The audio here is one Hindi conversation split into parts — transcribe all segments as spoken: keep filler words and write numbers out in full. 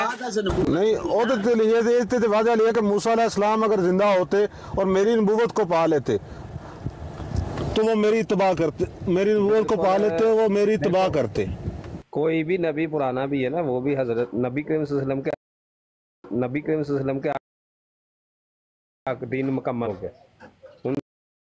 नहीं वो तो ये थे वादा लिया कि मूसा अलैहिस्सलाम अगर जिंदा होते और मेरी नबूवत को पा लेते तो वो मेरी तबाह करते, मेरी नबूवत को पा लेते वो मेरी तबाह करते। कोई भी नबी पुराना भी है ना, वो भी हजरत नबी करीम सल्लल्लाहु अलैहि वसल्लम के नबी करीम सल्लल्लाहु अलैहि वसल्लम के दीन मुकम्मल हो गया।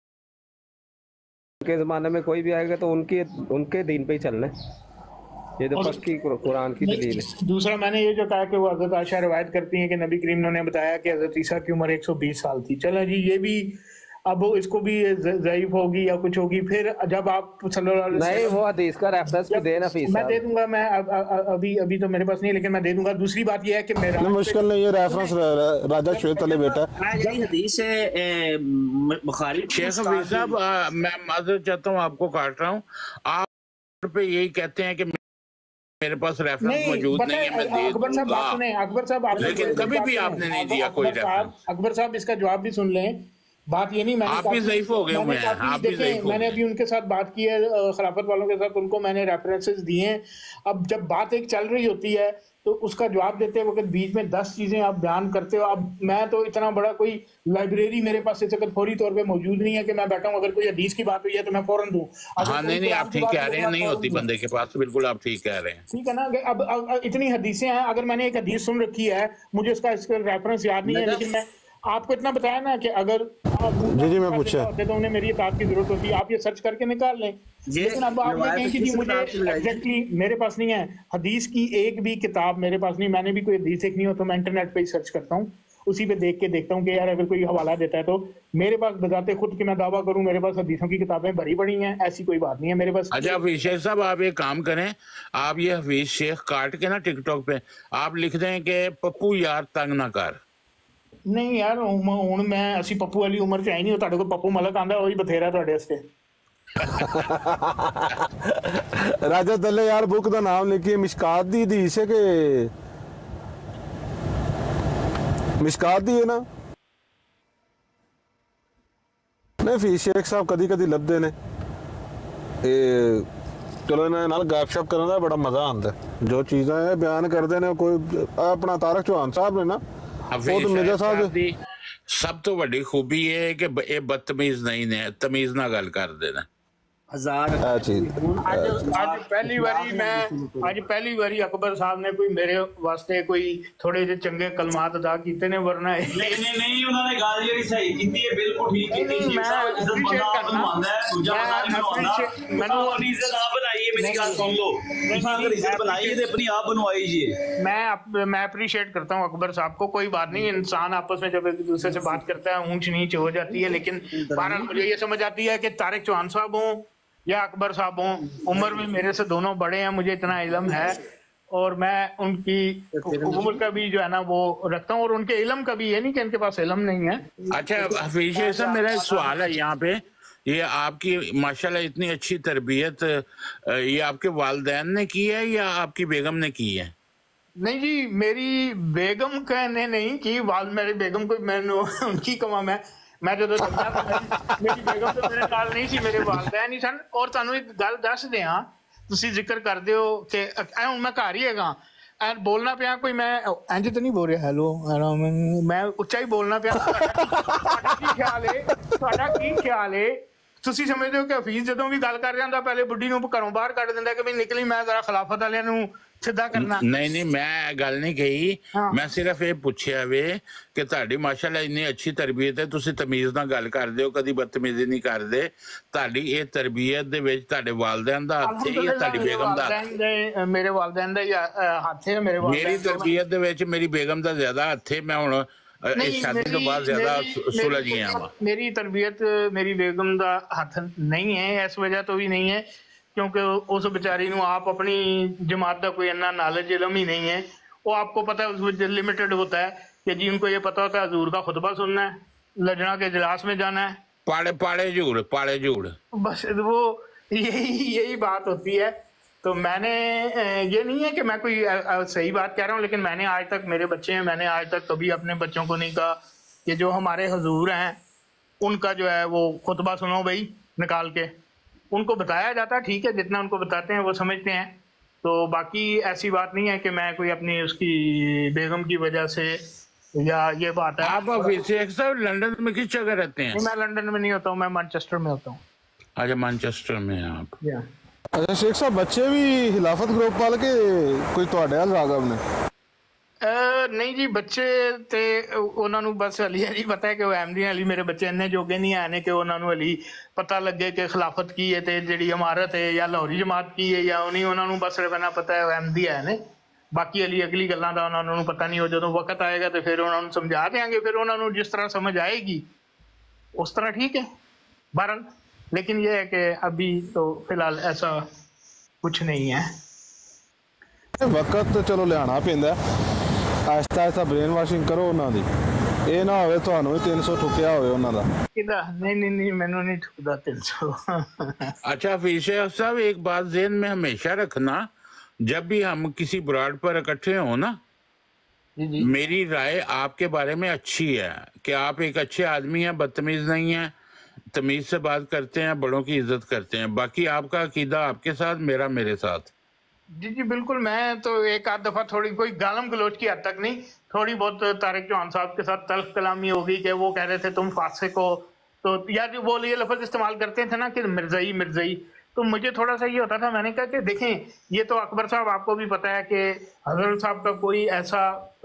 उनके ज़माने में कोई भी आएगा तो उनके उनके दीन पे ही चलना है। ये तो पक्की कुरान की दलील है। दूसरा मैंने ये जो कहा कि वो हजरत आयशा रवायत करती हैं कि नबी करीम ने बताया कि हजरत ईसा की उम्र एक सौ बीस साल थी। चलो जी, ये भी अब इसको भी ज़ईफ होगी या कुछ होगी, फिर जब आप नहीं वो हदीस का रेफरेंस भी देना फीस मैं दे दूंगा। मैं अब, अब, अभी अभी तो मेरे पास नहीं, लेकिन मैं दे दूंगा। दूसरी बात ये है कि मेरा मुश्किल नहीं है रेफरेंस राजा श्वेत अली बेटा यही हदीस है बुखारी। शेख हफीज साहब, मैं माजरत चाहता हूँ, आपको काट रहा हूँ। आप पे यही कहते हैं कि मेरे पास रेफरेंस मौजूद नहीं है, मैं दे अकबर साहब बात सुने, अकबर साहब, लेकिन कभी भी आपने नहीं दिया कोई रेफरेंस। अकबर साहब इसका जवाब भी सुन लें। बात ये नहीं, मैंने आप भी ज़ईफ हो गए हुए हैं, आप भी ज़ईफ हो गए। मैंने अभी उनके साथ बात की है, खिलाफत वालों के साथ, उनको मैंने रेफरेंसेस दिए हैं। अब जब बात एक चल रही होती है तो उसका जवाब देते वक्त बीच में दस चीजें आप बयान करते हो। अब मैं तो इतना बड़ा कोई लाइब्रेरी मेरे पास इस वक्त फौरी तौर पे मौजूद नहीं है कि मैं बैठा हूँ, अगर कोई हदीस की बात हुई है तो मैं फौरन दूं। हाँ, नहीं नहीं, आप ठीक कह रहे हैं, नहीं होती बंदे के पास, बिल्कुल आप ठीक कह रहे हैं। ठीक है ना। अब, अब इतनी हदीसें हैं, अगर मैंने एक हदीस सुन रखी है, मुझे इसका इसका रेफरेंस याद नहीं है, लेकिन मैं आपको इतना बताया ना कि अगर जी जी मैं पूछा तो उन्हें मेरी इताअत की जरूरत होती है, आप ये सर्च करके निकाल लें। लेकिन अब आप ये कहें कि जी मुझे एग्जैक्टली मेरे पास नहीं है हदीस की एक भी किताब, मेरे पास नहीं। मैंने भी कोई हदीस देखनी हो तो मैं इंटरनेट पे ही सर्च करता हूँ, उसी पे देख के देखता हूँ कि यार अगर कोई हवाला देता है तो मेरे पास बजाते खुद कि मैं दावा करूँ मेरे पास हदीसों की किताबें भरी पड़ी हैं, ऐसी कोई बात नहीं है मेरे पास। अच्छा हफीज शेख साहब, आप एक काम करें, आप ये हफीज शेख काट के ना टिकटॉक पे आप लिख दें कि पप्पू यार तंग ना कर। नहीं यार हूँ मैं असी पप्पू वाली उम्र च आई नहीं, तुहाडे कोल पप्पू मलक आंदा वही बथेरा तुहाडे वास्ते। राजा दल्ले यार बुक का नाम लिखिए, मिशकात दी हदीस है कि मिशकात दी है ना। नहीं फीस शेख साहब कदी कदी लभदे ने, चलो इन्हें नाल गपशप करने का बड़ा मजा आता है। जो चीज़ें बयान करते हैं कोई अपना तारक चौहान साहब ने ना, वो तो मिर्जा साहब सब तो बड़ी खूबी है कि ये बदतमीज नहीं ने, तमीज ना गल कर देना। हजार आज पहली बारी मैं आज पहली बारी अकबर साहब ने कोई मेरे वास्ते कोई थोड़े जे चंगे कलमात अदा कीते ने, वरना नहीं नहीं नहीं उन्होंने गल जेडी सही कीती है, बिल्कुल ठीक कीती है। मैं अप्रीशिएट करना मैंने इज्जत आप बनाई है, मेरी बात सुन लो, अगर इज्जत बनाई है तो अपनी आप बनवाई जी। मैं मैं अप्रीशिएट करता हूँ अकबर साहब को, कोई बात नहीं, इंसान आपस में जब एक दूसरे से बात करता है ऊंच नीच हो जाती है, लेकिन बहरहाल मुझे ये समझ आती है कि तारिक चौहान साहब हों या अकबर साहब हों, उम्र में मेरे से दोनों बड़े हैं, मुझे इतना इल्म है और मैं उनकी उम्र का भी जो है ना वो रखता हूँ और उनके इल्म का भी, ये नहीं कि इनके पास इल्म नहीं है। अच्छा हफीज शेख साहब, मेरा एक सवाल है यहाँ पे, ये आपकी माशाल्लाह इतनी अच्छी तरबियत ये आपके वालिदैन ने की है या आपकी बेगम ने की है? नहीं जी, मेरी बेगम कहने नहीं की, वाल मेरी बेगम को मैंने उनकी कमा मैं मैं जो मेरी बेगम तो मेरे नाल नहीं सी, मेरे वालिदैन ही सन। और तुहानू एक गल दस दियां, तुसी जिक्र करदे हो कि हुण मैं घर ही हैगा ਐ बोलना पिया कोई मैं इंज तो नहीं बोल रहा हेलो मैं उच्चा ही बोलना पिया। ਤੁਹਾਡਾ ਕੀ ਖਿਆਲ ਹੈ ਤੁਹਾਡਾ ਕੀ ਖਿਆਲ ਹੈ ਤੁਸੀਂ ਸਮਝਦੇ ਹੋ ਕਿ ਹਫੀਜ਼ ਜਦੋਂ ਵੀ ਗੱਲ ਕਰ ਰਿਹਾ ਹੁੰਦਾ ਪਹਿਲੇ ਬੁੱਢੀ ਨੂੰ ਘਰੋਂ ਬਾਹਰ ਕੱਢ ਦਿੰਦਾ ਕਿ ਵੀ ਨਿਕਲੀ ਮੈਂ ਜ਼ਰਾ ਖਿਲਾਫਤ ਵਾਲਿਆਂ ਨੂੰ ਸਿੱਧਾ ਕਰਨਾ? नहीं नहीं मैं गल नहीं कही, मैं सिर्फ ये पूछया वे कि ਤੁਹਾਡੀ माशाल्लाह इन्नी अच्छी तरबियत है, तुसी तमीज नाल गल करदे हो, कदी बदतमीजी नहीं करदे। ਤੁਹਾਡੀ ਇਹ ਤਰਬੀयत ਦੇ ਵਿੱਚ ਤੁਹਾਡੇ ਵਾਲਿदैन ਦਾ ਹੱਥ ਹੈ ਜਾਂ ਤੁਹਾਡੀ ਬੇਗਮ ਦਾ ਹੱਥ ਹੈ? ਮੇਰੇ ਵਾਲਿदैन ਦਾ ਹੱਥ ਹੈ, ਮੇਰੇ ਵਾਲਿदैन ਮੇਰੀ ਤਰਬੀयत ਦੇ ਵਿੱਚ ਮੇਰੀ ਬੇਗਮ ਦਾ ਜ਼ਿਆਦਾ ਹੱਥ ਹੈ। ਮੈਂ ਹੁਣ शादी तो बाद ज्यादा सुलझ गए हैं। मेरी तरबियत मेरी बेगम का हथ नहीं है, इस वजह तो भी नहीं है क्योंकि उस बेचारी नूं आप अपनी जमात का कोई इन्ना नॉलेज इलम ही नहीं है। वो आपको पता है उस लिमिटेड होता है कि जी उनको ये पता होता है हजूर का खुतबा सुनना है, लजना के इजलास में जाना है, पाड़े पाड़े झूड़ पाड़े झूड़, बस वो यही यही बात होती है। तो मैंने ये नहीं है कि मैं कोई सही बात कह रहा हूँ, लेकिन मैंने आज तक, मेरे बच्चे हैं, मैंने आज तक कभी अपने बच्चों को नहीं कहा कि जो हमारे हुजूर हैं उनका जो है वो खुतबा सुनो भाई निकाल के। उनको बताया जाता है, ठीक है, जितना उनको बताते हैं वो समझते हैं, तो बाकी ऐसी बात नहीं है कि मैं कोई अपनी उसकी बेगम की वजह से या ये बात है। आप शेख साहब लंदन में किस जगह रहते हैं? मैं लंदन में नहीं होता हूँ, मैं मैनचेस्टर में होता हूँ। अच्छा, मैनचेस्टर में हैं आप। अच्छा शेख साहब, बच्चे भी खिलाफत ग्रुप वाले के कोई ਤੁਹਾਡੇ ਹਾਲ ਰਾਗਵ ਨੇ? नहीं जी, बच्चे ते उन्होंने बस हली हली पता है कि वो अहमदी हली मेरे बच्चे इन्ने जोगे नहीं आने कि उन्होंने हली पता लगे कि खिलाफत की है ते जी इमारत है या लाहौरी जमात की है या नहीं, उन्होंने बस रहना पता है अहमदी है ने। बाकी हली अगली गल्लां दा उन्होंने पता नहीं हो, जो वक्त आएगा तो फिर उन्होंने समझा देंगे, फिर उन्होंने जिस तरह समझ आएगी उस तरह ठीक है बहरहाल। लेकिन ये है कि अभी तो फिलहाल ऐसा कुछ नहीं है। वक्त तो चलो लियाना पैंदा, आहिस्ता आहिस्ता ब्रेन वाशिंग करो उन्हां दी, ਇਹ ਨਾ ਹੋਵੇ ਤੁਹਾਨੂੰ ਵੀ तीन सौ ਠੁਕਿਆ ਹੋਵੇ ਉਹਨਾਂ ਦਾ। किदा नहीं नहीं नहीं मैंने नहीं ठुकदा तीन सौ। अच्छा हफीज शेख साहब, एक बात ज़हन में हमेशा रखना, जब भी हम किसी ब्रॉड पर इकट्ठे हो ना, जी जी। मेरी राय आपके बारे में अच्छी है कि आप एक अच्छे आदमी हैं, बदतमीज नहीं हैं, तमीज से बात करते हैं, बड़ों की इज्जत करते हैं। बाकी आपका अकीदा आपके साथ, मेरा मेरे साथ। जी जी बिल्कुल। मैं तो एक आध दफा थोड़ी कोई गालम गलोच की हद तक नहीं, थोड़ी बहुत तारिक चौहान साहब के साथ तल्ख कलामी हो गई कि वो कह रहे थे तुम फासिक हो, तो यार वो ये लफ्ज इस्तेमाल करते थे ना कि मिर्जाई मिर्जाई, तो मुझे थोड़ा सा ये होता था, मैंने कहा कि देखें ये तो अकबर साहब आपको भी पता है कि हजरत साहब का कोई ऐसा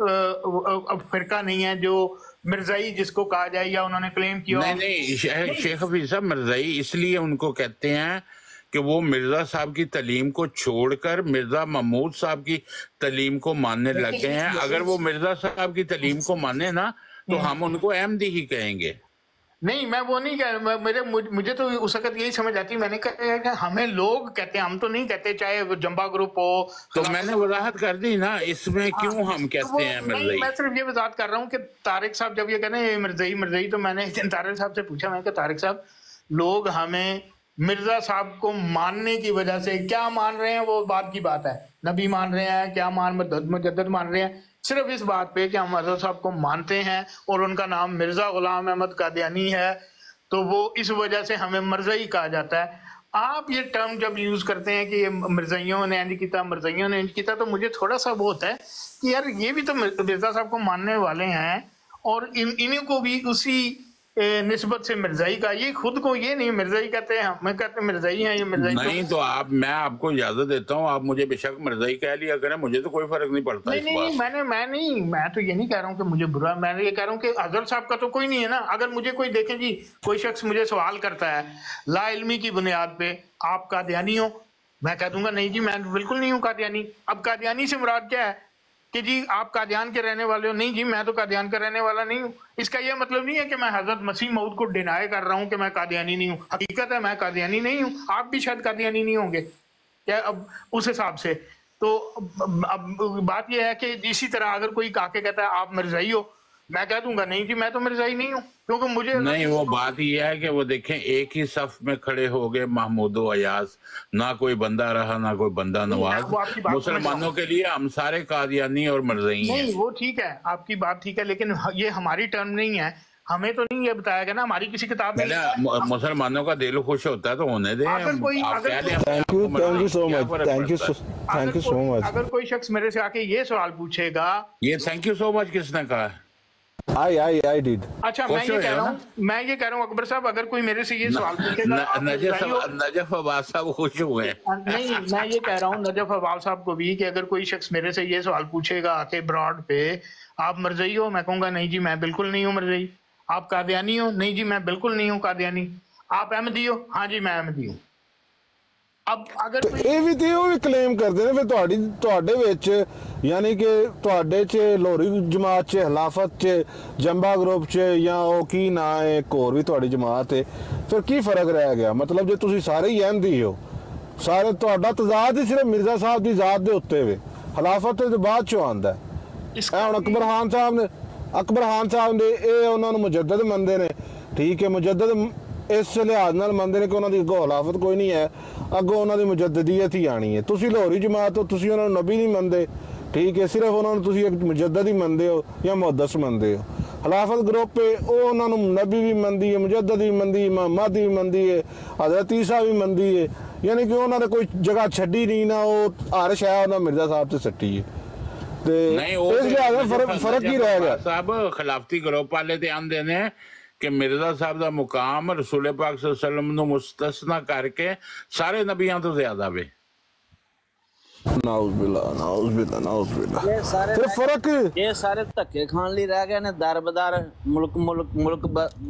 फिरका नहीं है जो मिर्जाई जिसको कहा जाए या उन्होंने क्लेम किया। नहीं नहीं शेख हफीज साहब, मिर्जाई इसलिए उनको कहते हैं कि वो मिर्जा साहब की तलीम को छोड़कर मिर्जा महमूद साहब की तलीम को मानने लग गए हैं। अगर वो मिर्जा साहब की तलीम को माने ना तो हम उनको अहमदी ही कहेंगे। नहीं मैं वो नहीं कह रहा, मेरे मुझे तो उस वक्त यही समझ आती, मैंने कहा कि हमें लोग कहते हैं, हम तो नहीं कहते, चाहे वो जंबा ग्रुप हो। तो मैंने वजाहत कर दी ना, इसमें क्यों हम कहते हैं मिर्जाई। मैं सिर्फ ये वजाहत कर रहा हूँ कि तारिक साहब जब ये कहते हैं मिर्जाई मिर्जाई, तो मैंने तारिक साहब से पूछा, मैं तारिक साहब लोग हमें मिर्जा साहब को मानने की वजह से क्या मान रहे हैं, वो बात की बात है, नबी मान रहे हैं, क्या मान मुजद्दद मान रहे हैं, सिर्फ इस बात पे कि हम मिर्जा साहब को मानते हैं और उनका नाम मिर्जा गुलाम अहमद कादियानी है, तो वो इस वजह से हमें मिर्जाई कहा जाता है। आप ये टर्म जब यूज करते हैं कि ये मिर्जाइयों ने इंज किया, मिर्जाइयों ने इंज किया, तो मुझे थोड़ा सा वो होता है कि यार ये भी तो मिर्जा साहब को मानने वाले हैं और इन इन्हीं को भी उसी निस्बत से मिर्जाई का, ये खुद को ये नहीं मिर्जाई कहते हैं, हमें कहते हैं मिर्जाई हैं, ये मिर्जाई नहीं तो, तो आप मैं आपको इजाजत देता हूँ, आप मुझे बेशक मिर्जाई कह लिया करें, मुझे तो कोई फर्क नहीं पड़ता। नहीं नहीं, नहीं मैंने मैं नहीं मैं तो ये नहीं कह रहा हूँ कि मुझे बुरा, मैं ये कह रहा हूँ कि हजरत साहब का तो कोई नहीं है ना। अगर मुझे कोई देखे जी, कोई शख्स मुझे सवाल करता है ला इल्मी की बुनियाद पे, आप कादियानी हो, मैं कह दूंगा नहीं जी मैं बिल्कुल नहीं हूँ कादियानी। अब कादियानी से मुराद क्या है कि जी आप कादियान के रहने वाले हो, नहीं जी मैं तो कादियान का रहने वाला नहीं हूँ। इसका यह मतलब नहीं है कि मैं हजरत मसीह मऊद को डिनाई कर रहा हूँ कि मैं कादियानी नहीं हूँ, हकीकत है मैं कादियानी नहीं हूँ, आप भी शायद कादियानी नहीं होंगे क्या अब उस हिसाब से। तो अब बात यह है कि इसी तरह अगर कोई काके कहता है आप मिर्जाई हो, मैं कह दूंगा नहीं जी मैं तो मिर्जाई नहीं हूँ, क्योंकि मुझे नहीं। वो बात यह है कि वो देखें एक ही सफ में खड़े हो गए महमूद अयाज, ना कोई बंदा रहा ना कोई बंदा नवाज। मुसलमानों के लिए हम सारे कादियानी और मिर्जाई हैं। नहीं वो ठीक है, आपकी बात ठीक है, लेकिन ये हमारी टर्म नहीं है, हमें तो नहीं ये बताया गया ना हमारी किसी किताब में। मुसलमानों का दिल खुश होता है तो होने दें। Thank you thank you so much thank you thank you so much. अगर कोई शख्स मेरे से आके ये सवाल पूछेगा, ये थैंक यू सो मच किसने कहा? I I I did. अच्छा मैं ये कह रहा हूँ मैं ये कह रहा हूँ अकबर साहब, अगर कोई मेरे से ये सवाल पूछेगा, नजफ अब्बाल साहब खुश हुए। नहीं मैं ये कह रहा हूँ नजफ अब्बाल साहब को भी कि अगर कोई शख्स मेरे से ये सवाल पूछेगा आके ब्रॉड पे, आप मिर्जाई हो, मैं कहूँगा नहीं जी मैं बिल्कुल नहीं हूँ मिर्जाई। आप कादियानी हो, नहीं जी मैं बिल्कुल नहीं हूँ कादियानी। आप अहमदी हो, हाँ जी मैं अहमदी हूँ। अब अगर ਇਹ ਵੀ ਤੇ ਉਹ ਵੀ ਕਲੇਮ ਕਰਦੇ ਨੇ ਫਿਰ ਤੁਹਾਡੀ ਤੁਹਾਡੇ ਵਿੱਚ, ਯਾਨੀ ਕਿ ਤੁਹਾਡੇ 'ਚ ਲੋਹਰੀ ਜਮਾਤ 'ਚ, ਖਿਲਾਫਤ 'ਚ, ਜੰਬਾ ਗਰੁੱਪ 'ਚ ਜਾਂ ਉਹ ਕੀ ਨਾਂ ਹੈ ਇੱਕ ਹੋਰ ਵੀ ਤੁਹਾਡੀ ਜਮਾਤ ਹੈ, ਫਿਰ ਕੀ ਫਰਕ ਰਹਿ ਗਿਆ? ਮਤਲਬ ਜੇ ਤੁਸੀਂ ਸਾਰੇ ਹੀ ਅਹਿਮਦੀ ਹੋ, ਸਾਰੇ ਤੁਹਾਡਾ ਤਜ਼ਾਦ ਹੀ ਸਿਰਫ ਮਿਰਜ਼ਾ ਸਾਹਿਬ ਦੀ ਜ਼ਾਤ ਦੇ ਉੱਤੇ ਵੇ, ਖਿਲਾਫਤ ਤੇ ਬਾਅਦ 'ਚੋਂ ਆਉਂਦਾ। ਇਹ ਹੁਣ ਅਕਬਰ ਖਾਨ ਸਾਹਿਬ ਨੇ ਅਕਬਰ ਖਾਨ ਸਾਹਿਬ ਨੇ ਇਹ ਉਹਨਾਂ ਨੂੰ ਮੁਜੱਦਦ ਮੰਨਦੇ ਨੇ, ਠੀਕ ਹੈ, ਮੁਜੱਦਦ ਇਸ ਲਿਹਾਜ਼ ਨਾਲ ਮੰਨਦੇ ਨੇ ਕਿ ਉਹਨਾਂ ਦੀ ਅੱਗੋਂ ਖਿਲਾਫਤ ਕੋਈ ਨਹੀਂ ਹੈ, ਅੱਗੋਂ ਉਹਨਾਂ ਦੀ ਮੁਜੱਦਦੀਅਤ ਹੀ ਆਣੀ ਹੈ। ਤੁਸੀਂ ਲਾਹੌਰੀ ਜਮਾਤ ਹੋ, ਤੁਸੀਂ ਉਹਨਾਂ ਨੂੰ ਨਬੀ ਨਹੀਂ ਮੰਨਦੇ, ਠੀਕ ਹੈ, ਸਿਰਫ ਉਹਨਾਂ ਨੂੰ ਤੁਸੀਂ ਇੱਕ ਮੁਜੱਦਦ ਹੀ ਮੰਨਦੇ ਹੋ ਜਾਂ ਮੁਹੱਦਸ ਮੰਨਦੇ ਹੋ। ਖਿਲਾਫਤ ਗਰੁੱਪ ਹੈ ਉਹ ਉਹਨਾਂ ਨੂੰ ਨਬੀ ਵੀ ਮੰਨਦੀ ਹੈ, ਮੁਜੱਦਦ ਵੀ ਮੰਨਦੀ ਹੈ, ਇਮਾਮ ਮਹਦੀ ਵੀ ਮੰਨਦੀ ਹੈ, ਹਜ਼ਰਤ ਈਸਾ ਵੀ ਮੰਨਦੀ ਹੈ, यानी कि उन्होंने कोई जगह छड़ी नहीं ना, वो हर शह उन्होंने मिर्जा साहब से सट्टी है। नहीं वो फर्क फर्क ही रह गया साहब खिलाफती ग्रुप वाले ते आंदे ने कि मिर्जा साहब दा मुकाम रसूल पाक सल्लल्लाहु अलैहि वसल्लम नु मुस्तस्ना करके सारे नबियां तो ज्यादा वे। नाउज बिल्ला नाउज बिल्ला नाउज बिल्ला ये सारे ते फर्क ये सारे धक्के खान ਲਈ रह गए ने दरबदर मुल्क मुल्क मुल्क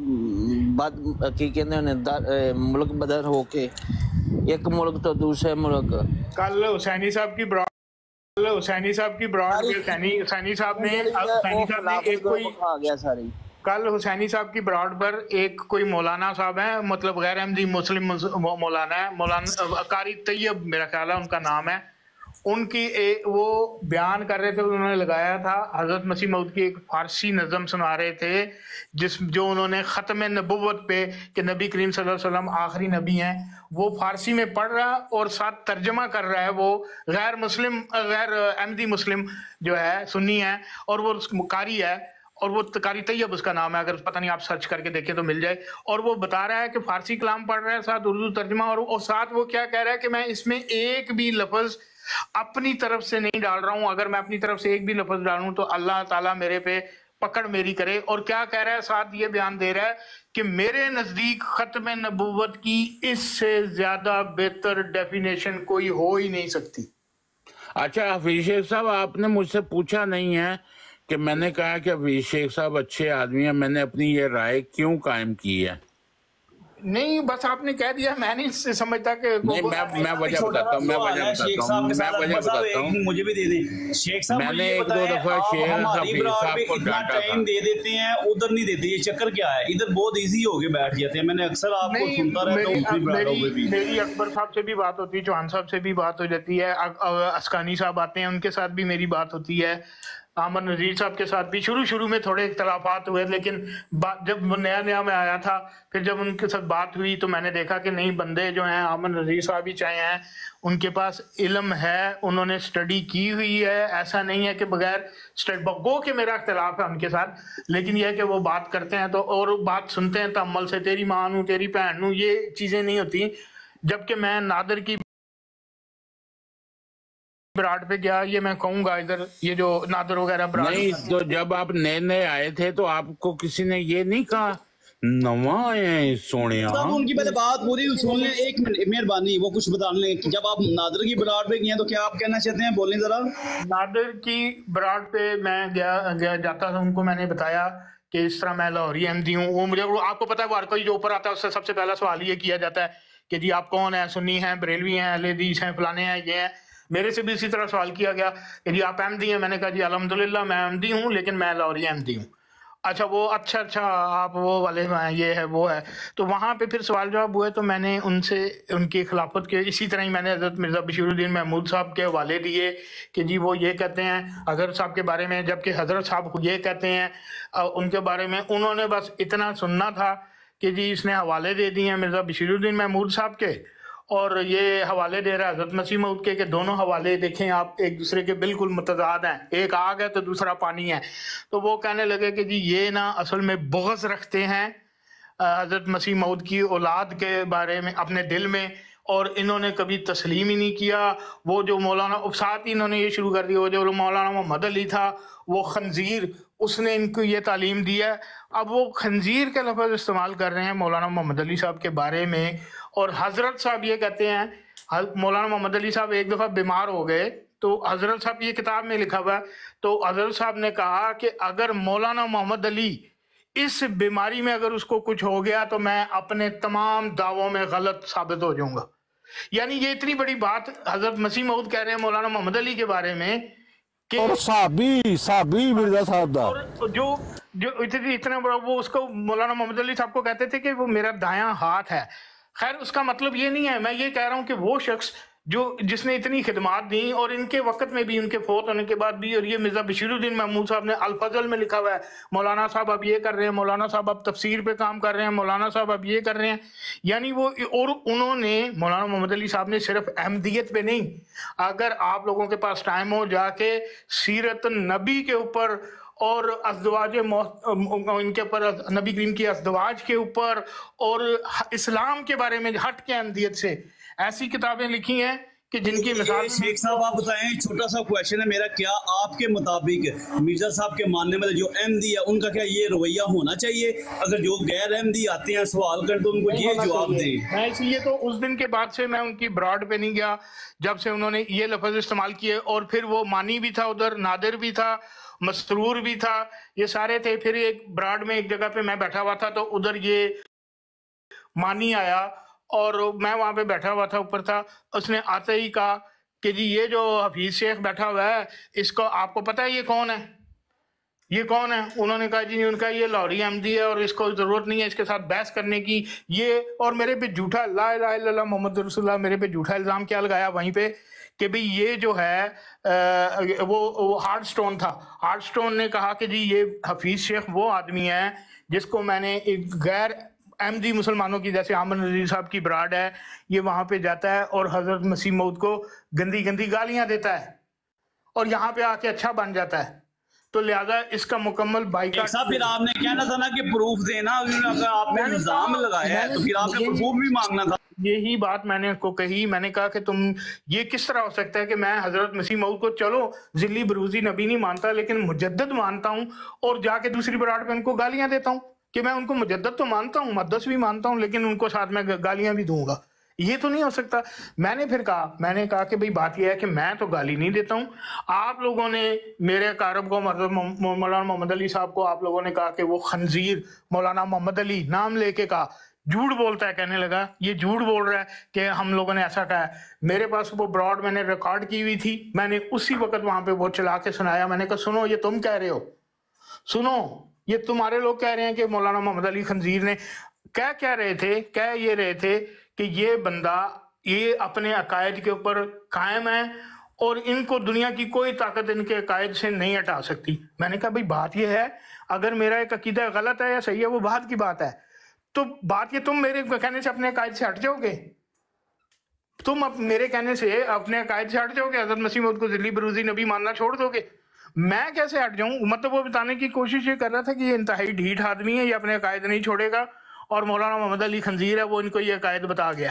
बद की कहंदे ने मुल्क बदर होके एक मुल्क तो दूसरे मुल्क। कल हुसैनी साहब की कल हुसैनी साहब की ब्रॉड हुसैनी हुसैनी साहब ने हुसैनी साहब ने एक कोई आ गया सारी कल हुसैनी साहब की ब्रॉड पर एक कोई मौलाना साहब है, मतलब गैर अहमदी मुस्लिम मौलाना है, मौलाना कारी तैयब मेरा ख्याल है उनका नाम है। उनकी एक वो बयान कर रहे थे, उन्होंने लगाया था हजरत मसीह मौद की एक फारसी नज़म सुना रहे थे जिस जो उन्होंने ख़त्म नबुव्वत पे कि नबी करीम सल्लल्लाहु अलैहि वसल्लम आखिरी नबी हैं, वो फारसी में पढ़ रहा और साथ तर्जमा कर रहा है वो गैर मुस्लिम गैर अहमदी मुस्लिम जो है सुन्नी है और वो कारी है और वो कारी तैयब उसका नाम है, अगर पता नहीं आप सर्च करके देखें तो मिल जाए। और वो बता रहा है कि फारसी कलाम पढ़ रहा है साथ उर्दू तर्जमा और, और साथ वो क्या कह रहा है कि मैं इसमें एक भी लफ्ज़ अपनी तरफ से नहीं डाल रहा हूं, अगर मैं अपनी तरफ से एक भी लफ्ज डालूं तो अल्लाह ताला मेरे पे पकड़ मेरी करे। और क्या कह रहा है साथ ये बयान दे रहा है कि मेरे नजदीक खत्म नबुव्वत की इससे ज्यादा बेहतर डेफिनेशन कोई हो ही नहीं सकती। अच्छा हफीज शेख साहब, आपने मुझसे पूछा नहीं है कि मैंने कहा कि हफीज शेख साहब अच्छे आदमी हैं, मैंने अपनी ये राय क्यों कायम की है? नहीं बस आपने कह दिया, मैं नहीं समझता कि नहीं, मैं मैं वजह बताता हूँ मैं वजह बताता हूँ मैं वजह बताता हूँ मुझे भी दे दें शेख साहब। मैंने एक दो दफा शेख साहब को डांटा टाइम दे देते हैं, उधर नहीं देते, ये चक्कर क्या है? इधर बहुत इजी हो के बैठ जाते हैं। मैंने अक्सर आपको सुनता रहता हूँ, मेरी अकबर साहब से भी बात होती है, चौहान साहब से भी बात हो जाती है, अस्कानी साहब आते हैं उनके साथ भी मेरी बात होती है, अहमद नज़ीर साहब के साथ भी शुरू शुरू में थोड़े इख्तलाफात हुए, लेकिन जब वो नया नया में आया था फिर जब उनके साथ बात हुई तो मैंने देखा कि नहीं, बंदे जो हैं अहमद नज़ीर साहब ही चाहे हैं, उनके पास इल्म है, उन्होंने स्टडी की हुई है, ऐसा नहीं है कि बगैर स्टडी गो के मेरा इख्तलाफ है उनके साथ, लेकिन यह है कि वो बात करते हैं तो और बात सुनते हैं तअम्मुल से, तेरी माँ नू तेरी भैन नू, ये चीज़ें नहीं होती। जबकि मैं नादर की ब्राड पे गया, ये मैं कहूंगा इधर ये जो नादर वगैरह नहीं, तो जब आप नए नए आए थे तो आपको किसी ने ये नहीं कहा नवा आए सोने? उनकी पहले बात पूरी सुन लें, एक मिनट मेहरबानी, वो कुछ बता लें। जब आप नादर की ब्राड पे गए तो क्या आप कहना चाहते हैं, बोलें जरा। नादर की ब्राड पे मैं गया, गया जाता था, उनको मैंने बताया कि इस तरह मैं लाहौरी अहमदी हूँ। वो मुझे आपको पता है वो हर कोई जो ऊपर आता है उससे सबसे पहला सवाल ये किया जाता है कि जी आप कौन है, सुन्नी हैं, बरेलवी हैं, अहले हदीस हैं, फलाने हैं, ये हैं। मेरे से भी इसी तरह सवाल किया गया कि जी आप अहमदी हैं, मैंने कहा जी अल्हम्दुलिल्लाह मैं अहमदी हूँ, लेकिन मैं लाहौरी अहमदी हूँ। अच्छा वो अच्छा अच्छा आप वो वाले हैं, ये है वो है। तो वहाँ पे फिर सवाल जवाब हुए तो मैंने उनसे उनकी खिलाफत के इसी तरह ही मैंने हज़रत मिर्ज़ा बशीरुद्दीन महमूद साहब के हवाले दिए कि जी वो ये कहते हैं हज़रत साहब के बारे में, जबकि हज़रत साहब ये कहते हैं उनके बारे में। उन्होंने बस इतना सुनना था कि जी इसने हवाले दे दिए हैं मिर्ज़ा बशीरुद्दीन महमूद साहब के और ये हवाले दे रहा है हज़रत मसीह मऊद के, कि दोनों हवाले देखें आप एक दूसरे के बिल्कुल मुतज़ाद हैं, एक आग है तो दूसरा पानी है। तो वो कहने लगे कि जी ये ना असल में बुग़्ज़ रखते हैं हज़रत मसीह मऊद की औलाद के बारे में अपने दिल में, और इन्होंने कभी तस्लीम ही नहीं किया। वो जो मौलाना साथ ही इन्होंने ये शुरू कर दिया, वो जो मौलाना मोहम्मद अली था वो खंजीर, उसने इनको ये तालीम दिया। अब वो खंजीर का लफ्ज़ इस्तेमाल कर रहे हैं मौलाना मोहम्मद अली साहब के बारे में। और हज़रत साहब ये कहते हैं, मौलाना मोहम्मद अली साहब एक दफ़ा बीमार हो गए तो हज़रत साहब ये किताब में लिखा हुआ है, तो हज़रत साहब ने कहा कि अगर मौलाना मोहम्मद अली इस बीमारी में अगर उसको कुछ हो गया तो मैं अपने तमाम दावों में गलत साबित हो जाऊंगा। यानी ये इतनी बड़ी बात हज़रत मसीह मऊद कह रहे हैं मौलाना मोहम्मद अली के बारे में कि और साबी साबी मिर्जा साहब दा और जो जो इतनी इतना बड़ा वो उसको मौलाना मोहम्मद अली साहब को कहते थे कि वो मेरा दायां हाथ है। खैर उसका मतलब ये नहीं है, मैं ये कह रहा हूँ कि वो शख्स जो जिसने इतनी खिदमात दी और इनके वक्त में भी, उनके फौत होने के बाद भी, और ये मिर्ज़ा बशीरुद्दीन महमूद साहब ने अल फजल में लिखा हुआ है मौलाना साहब अब ये कर रहे हैं, मौलाना साहब अब तफसीर पे काम कर रहे हैं, मौलाना साहब अब ये कर रहे हैं। यानी वो, और उन्होंने मौलाना मोहम्मद अली साहब ने सिर्फ अहमदियत पे नहीं, अगर आप लोगों के पास टाइम हो जाके सीरत नबी के ऊपर और अज़दवाज इनके ऊपर, नबी करीम की अज़दवाज के ऊपर और इस्लाम के बारे में हट के अहमदियत से ऐसी किताबें लिखी हैं कि जिनकी मिसाल शेख साहब आप बताएं, छोटा सा क्वेश्चन है मेरा, क्या आपके मुताबिक मिर्जा साहब के मानने में जो अहमदी है उनका क्या ये रवैया होना चाहिए? अगर जो गैर अहमदी आते हैं सवाल कर तो उनको ये जवाब दें। मैं इसलिए तो उस दिन के बाद से मैं उनकी ब्रॉड पे नहीं गया जब से उन्होंने ये लफ्ज इस्तेमाल किए। और फिर वो मानी भी था, उधर नादिर भी था, मसरूर भी था, ये सारे थे। फिर एक ब्रॉड में एक जगह पे मैं बैठा हुआ था तो उधर ये मानी आया और मैं वहां पे बैठा हुआ था, ऊपर था। उसने आते ही कहा कि जी ये जो हफीज शेख बैठा हुआ है इसको आपको पता है ये कौन है, ये कौन है? उन्होंने कहा जी उनका ये लाहौरी अहमदी है और इसको जरूरत नहीं है इसके साथ बहस करने की। ये और मेरे पे झूठा ला इलाहा इल्लल्लाह मोहम्मद रसूलुल्लाह मेरे पे झूठा इल्जाम क्या लगाया वहीं पे कि भाई ये जो है आ, वो, वो हार्ड स्टोन था। हार्ड स्टोन ने कहा कि जी ये हफीज शेख वो आदमी है जिसको मैंने एक गैर अहमदी मुसलमानों की, जैसे आमन नज़ीर साहब की ब्राड है, ये वहां पे जाता है और हजरत मसीह मौद को गंदी गंदी गालियां देता है और यहाँ पे आके अच्छा बन जाता है। तो लिहाजा इसका मुकम्मल बाइकाट। साहब फिर आपने कहना था ना कि प्रूफ देना, अगर आपने इल्जाम लगाया है तो फिर आपने प्रूफ भी मांगना था। यही बात मैंने उसको कही। मैंने कहा कि तुम ये किस तरह हो सकता है कि मैं हजरत मसीह मऊद को चलो जिल्ली बरूजी नबी नहीं मानता लेकिन मुजद्दद मानता हूँ और जाके दूसरी बरात पे उनको गालियां देता हूँ कि मैं उनको मुजद्दद तो मानता हूँ, मुक़द्दस भी मानता हूँ, लेकिन उनको साथ में गालियां भी दूंगा। ये तो नहीं हो सकता। मैंने फिर कहा मैंने कहा कि भाई बात यह है कि मैं तो गाली नहीं देता हूँ। आप लोगों ने मेरे कारब को मौलाना मोहम्मद अली साहब को आप लोगों ने कहा कि वो खंजीर, मौलाना मोहम्मद अली नाम लेके कहा, झूठ बोलता है, कहने लगा ये झूठ बोल रहा है कि हम लोगों ने ऐसा कहा है। मेरे पास वो ब्रॉड मैंने रिकॉर्ड की हुई थी, मैंने उसी वक्त वहां पे वो चला के सुनाया। मैंने कहा सुनो ये तुम कह रहे हो, सुनो ये तुम्हारे लोग कह रहे हैं कि मौलाना मोहम्मद अली खंजीर ने क्या कह रहे थे, कह ये रहे थे कि ये बंदा ये अपने अकायद के ऊपर कायम है और इनको दुनिया की कोई ताकत इनके अकायद से नहीं हटा सकती। मैंने कहा भाई बात ये है, अगर मेरा एक अकीदा गलत है या सही है वो बात की बात है, तो बात ये तुम मेरे कहने से अपने अकायद से हट जाओगे, तुम अप, मेरे कहने से अपने अकायद से हट जाओगे, हज़रत मसीह मौद को ज़िल्ली बरूज़ी नबी मानना छोड़ दोगे। मैं कैसे हट जाऊं? मतलब वो बताने की कोशिश ये कर रहा था कि ये इंतहाई ढीठ आदमी है, ये अपने अकायद नहीं छोड़ेगा और मौलाना मोहम्मद अली खंजीर है वो इनको ये अकायद बता गया।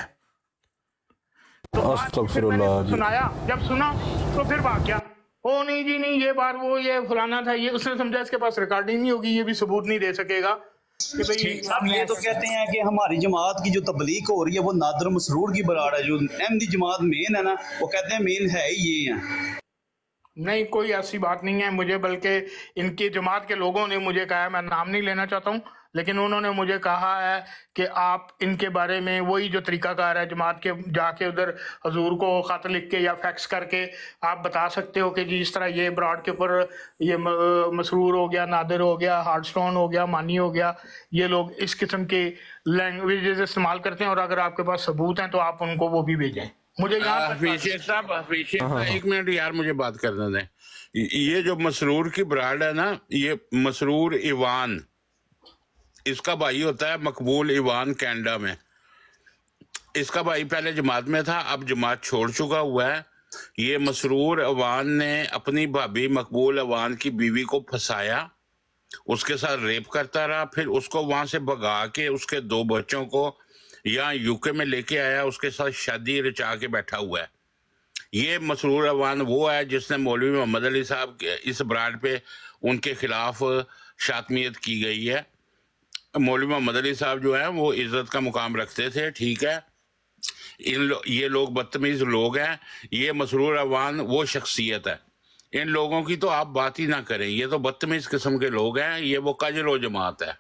तो फिर मैंने सुनाया, जब सुना तो फिर भाग गया, ओ नहीं जी नहीं ये बार वो ये फलाना था, ये उसने समझा इसके पास रिकॉर्डिंग नहीं होगी, ये भी सबूत नहीं दे सकेगा कि भाई। आप ये तो कहते हैं कि हमारी जमात की जो तबलीग हो रही है वो नादर मसरूर की बराड़ है, जो अहमदी जमात मेन है ना, वो कहते हैं मेन है ही ये है। नहीं कोई ऐसी बात नहीं है मुझे, बल्कि इनकी जमात के लोगों ने मुझे कहा है, मैं नाम नहीं लेना चाहता हूँ, लेकिन उन्होंने मुझे कहा है कि आप इनके बारे में वही जो तरीकाकार है जमात के, जाके उधर हजूर को ख़त लिख के या फैक्स करके आप बता सकते हो कि जी इस तरह ये ब्रॉड के ऊपर ये मसरूर हो गया, नादिर हो गया, हार्डस्टोन हो गया, मानी हो गया, ये लोग इस किस्म के लैंग्वेजेस इस्तेमाल करते हैं और अगर आपके पास सबूत हैं तो आप उनको वो भी भेजें। मुझे साहब एक मिनट यार मुझे बात करने दें। ये जो मसरूर की ब्राड है ना, ये मसरूर इवान, इसका भाई होता है मकबूल इवान कनाडा में। इसका भाई पहले जमात में था, अब जमात छोड़ चुका हुआ है। ये मसरूर इवान ने अपनी भाभी मकबूल इवान की बीवी को फंसाया, उसके साथ रेप करता रहा, फिर उसको वहां से भगा के उसके दो बच्चों को यहाँ यूके में लेके आया, उसके साथ शादी रचा के बैठा हुआ है। ये मसरूर अवान वो है जिसने मौलवी मोहम्मद अली साहब इस ब्राड पे उनके खिलाफ शातमियत की गई है। मौलवी मोहम्मद अली साहब जो है वो इज्जत का मुकाम रखते थे, ठीक है। इन लो, ये लोग बदतमीज लोग हैं। ये मसरूर अवान वो शख्सियत है, इन लोगों की तो आप बात ही ना करें, ये तो बदतमीज किस्म के लोग हैं, ये वो कजरो जमात है।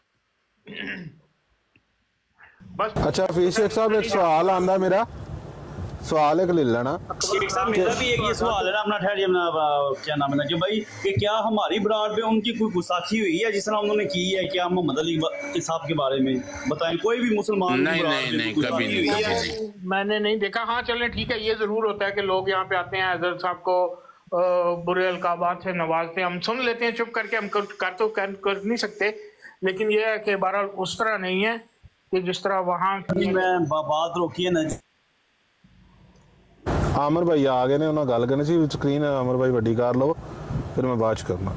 अच्छा हफीज शेख साहब एक सवाल आंदा, मेरा सवाल एक ले लेना शेख साहब, मेरा भी एक ये सवाल है ना, अपना ठहरिए, क्या नाम है कि भाई कि क्या हमारी ब्राड पे उनकी कोई गुस्ताखी हुई है जिस तरह उन्होंने की है? क्या मोहम्मद अली साहब के बारे में बताएं, कोई भी मुसलमान नहीं नहीं नहीं कभी नहीं, मैंने नहीं देखा। हाँ चले ठीक है, ये जरूर होता है कि लोग यहाँ पे आते हैं हजरत साहब को बुरे अलकाबात से नवाजते हैं, हम सुन लेते हैं चुप करके, हम कर तो कर, कर नहीं सकते, लेकिन ये है कि बहरहाल उस तरह नहीं है कि जिस तरह वहाँ मैं बात रोकी है ना। आमिर भाई आ गए ने, उन्होंने गल करनी सी, स्क्रीन आमिर भाई वड्डी कर लो फिर मैं बात करना।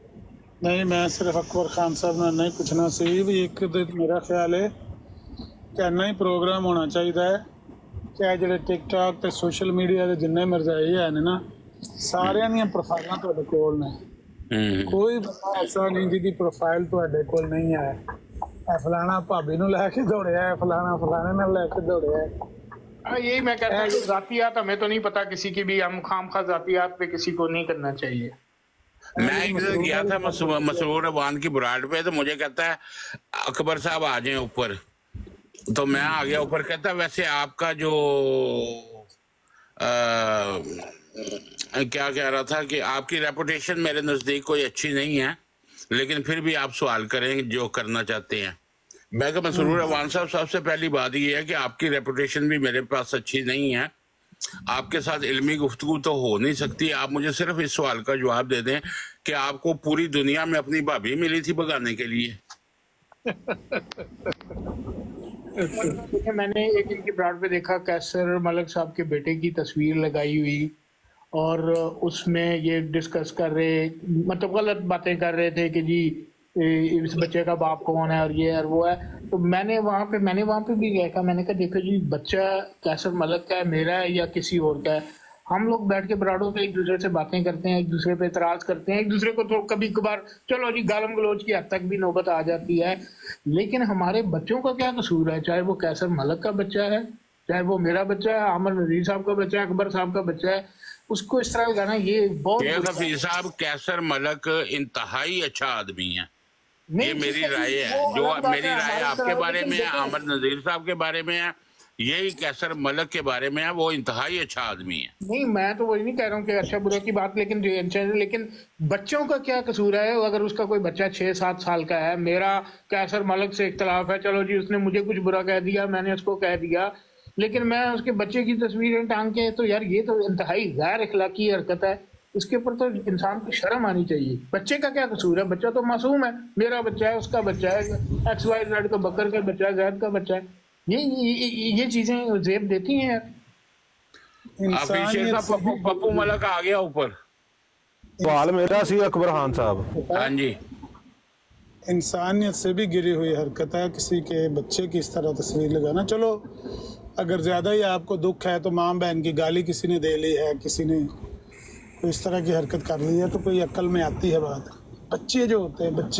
नहीं मैं सिर्फ अकबर खान साहब ने नहीं पूछना सी भी, एक मेरा ख्याल है कि इन्ना ही प्रोग्राम होना चाहिए है कि ਜਿਹੜੇ ਟਿਕਟੌਕ ਤੇ ਸੋਸ਼ਲ ਮੀਡੀਆ ਦੇ ਜਿੰਨੇ ਮਰਜ਼ਾਈ ਹੈ ਨੇ ਨਾ ਸਾਰਿਆਂ ਦੀਆਂ ਪ੍ਰੋਫਾਈਲਾਂ ਤੁਹਾਡੇ ਕੋਲ ਨੇ ਕੋਈ ਬੰਦਾ ਐਸਾ ਨਹੀਂ ਜਿਹਦੀ ਪ੍ਰੋਫਾਈਲ ਤੁਹਾਡੇ ਕੋਲ ਨਹੀਂ ਹੈ ਇਹ ਫਲਾਣਾ ਭਾਬੀ ਨੂੰ ਲੈ ਕੇ ਦੌੜਿਆ ਹੈ ਫਲਾਣਾ ਫਲਾਣੇ ਨਾਲ ਲੈ ਕੇ ਦੌੜਿਆ है यही मैं कहता हूँ जातियात हमें तो नहीं पता किसी की भी हम खामखा जातियात पे किसी को नहीं करना चाहिए। मैं एक दिन गया था मसरूर अवान की बुराड पे तो मुझे कहता है अकबर साहब आ जाए ऊपर तो मैं आ गया ऊपर कहता वैसे आपका जो आ, क्या कह रहा था कि आपकी रेपुटेशन मेरे नज़दीक कोई अच्छी नहीं है लेकिन फिर भी आप सवाल करें जो करना चाहते हैं। मैं कहा मसरूर अवान साहब सबसे पहली बात ये है कि आपकी रेपुटेशन भी मेरे पास अच्छी नहीं है आपके साथ इल्मी गुफ्तगू तो हो नहीं सकती आप मुझे सिर्फ इस सवाल का जवाब दे दें कि आपको पूरी दुनिया में अपनी भाभी मिली थी भगाने के लिए। मैंने एक इनकी ब्राड पे देखा कैसर मलिक साहब के बेटे की तस्वीर लगाई हुई और उसमें ये डिस्कस कर रहे मतलब गलत बातें कर रहे थे कि जी इस बच्चे का बाप कौन है और ये और वो है तो मैंने वहाँ पे मैंने वहाँ पे भी देखा मैंने कहा देखो जी बच्चा कैसर मलिक का है मेरा है या किसी और का है हम लोग बैठ के बराडों पे एक दूसरे से बातें करते हैं एक दूसरे पे इतराज करते हैं एक दूसरे को तो कभी कभार चलो जी गालम गलोच की हद तक भी नौबत आ जाती है लेकिन हमारे बच्चों का क्या कसूर है चाहे वो कैसर मलिक का बच्चा है चाहे वो मेरा बच्चा है आमिर नज़ीर साहब का बच्चा है अकबर साहब का बच्चा है उसको इस तरह लगाना ये बहुत हफीज साहब कैसर मलिक इंतहाई अच्छा आदमी है ये मेरी राय है जो मेरी राय आपके बारे में है आमिर नज़ीर साहब के बारे में है यही कैसर मलिक के बारे में है वो इंतहाई अच्छा आदमी है। नहीं मैं तो वही नहीं कह रहा हूँ कि अच्छा बुरा की बात लेकिन लेकिन बच्चों का क्या कसूर है अगर उसका कोई बच्चा छः सात साल का है मेरा कैसर मलिक से इख्तलाफ है चलो जी उसने मुझे कुछ बुरा कह दिया मैंने उसको कह दिया लेकिन मैं उसके बच्चे की तस्वीरें टांग के तो यार ये तो इंतहाई गैर अखलाकी हरकत है इसके ऊपर तो इंसान को शर्म आनी चाहिए। बच्चे का क्या कसूर है बच्चा तो मासूम है मेरा बच्चा है उसका बच्चा है एक्स वाई जेड का बकर का बच्चा है जैद का बच्चा है ये ये, ये चीजें जेब देती हैं यार। पप्पू पप्पू मलिक आ गया ऊपर सवाल मेरा सी अकबर खान साहब। हाँ जी इंसानियत से भी गिरी हुई हरकत है किसी के बच्चे की इस तरह तस्वीर लगाना। चलो अगर ज्यादा ही आपको दुख है तो माँ बहन की गाली किसी ने दे ली है किसी ने तो इस तरह की हरकत कर ली है तो कोई अक्ल में आती है बात। बच्चे जो होते हैं बच्चे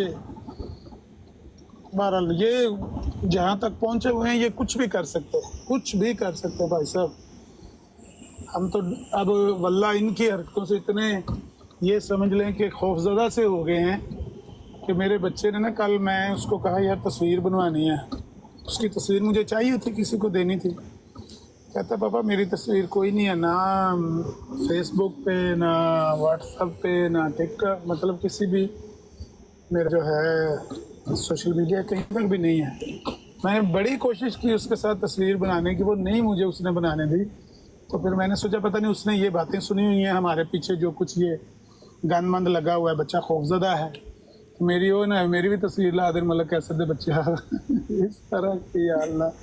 बहरहाल ये जहाँ तक पहुँचे हुए हैं ये कुछ भी कर सकते हैं कुछ भी कर सकते हैं भाई साहब। हम तो अब वल्लाह इनकी हरकतों से इतने ये समझ लें कि खौफजदा से हो गए हैं कि मेरे बच्चे ने ना कल मैं उसको कहा यार तस्वीर बनवानी है उसकी तस्वीर मुझे चाहिए थी किसी को देनी थी कहता पापा मेरी तस्वीर कोई नहीं है ना फेसबुक पे ना व्हाट्सएप पे ना टिकटॉक मतलब किसी भी मेरा जो है सोशल मीडिया कहीं तक भी नहीं है। मैंने बड़ी कोशिश की उसके साथ तस्वीर बनाने की वो नहीं मुझे उसने बनाने दी तो फिर मैंने सोचा पता नहीं उसने ये बातें सुनी हुई हैं हमारे पीछे जो कुछ ये गन मंद लगा हुआ है बच्चा खौफजदा है तो मेरी वो ना मेरी भी तस्वीर ला दे मतलब कैसे दे बच्चा इस तरह की अल्लाह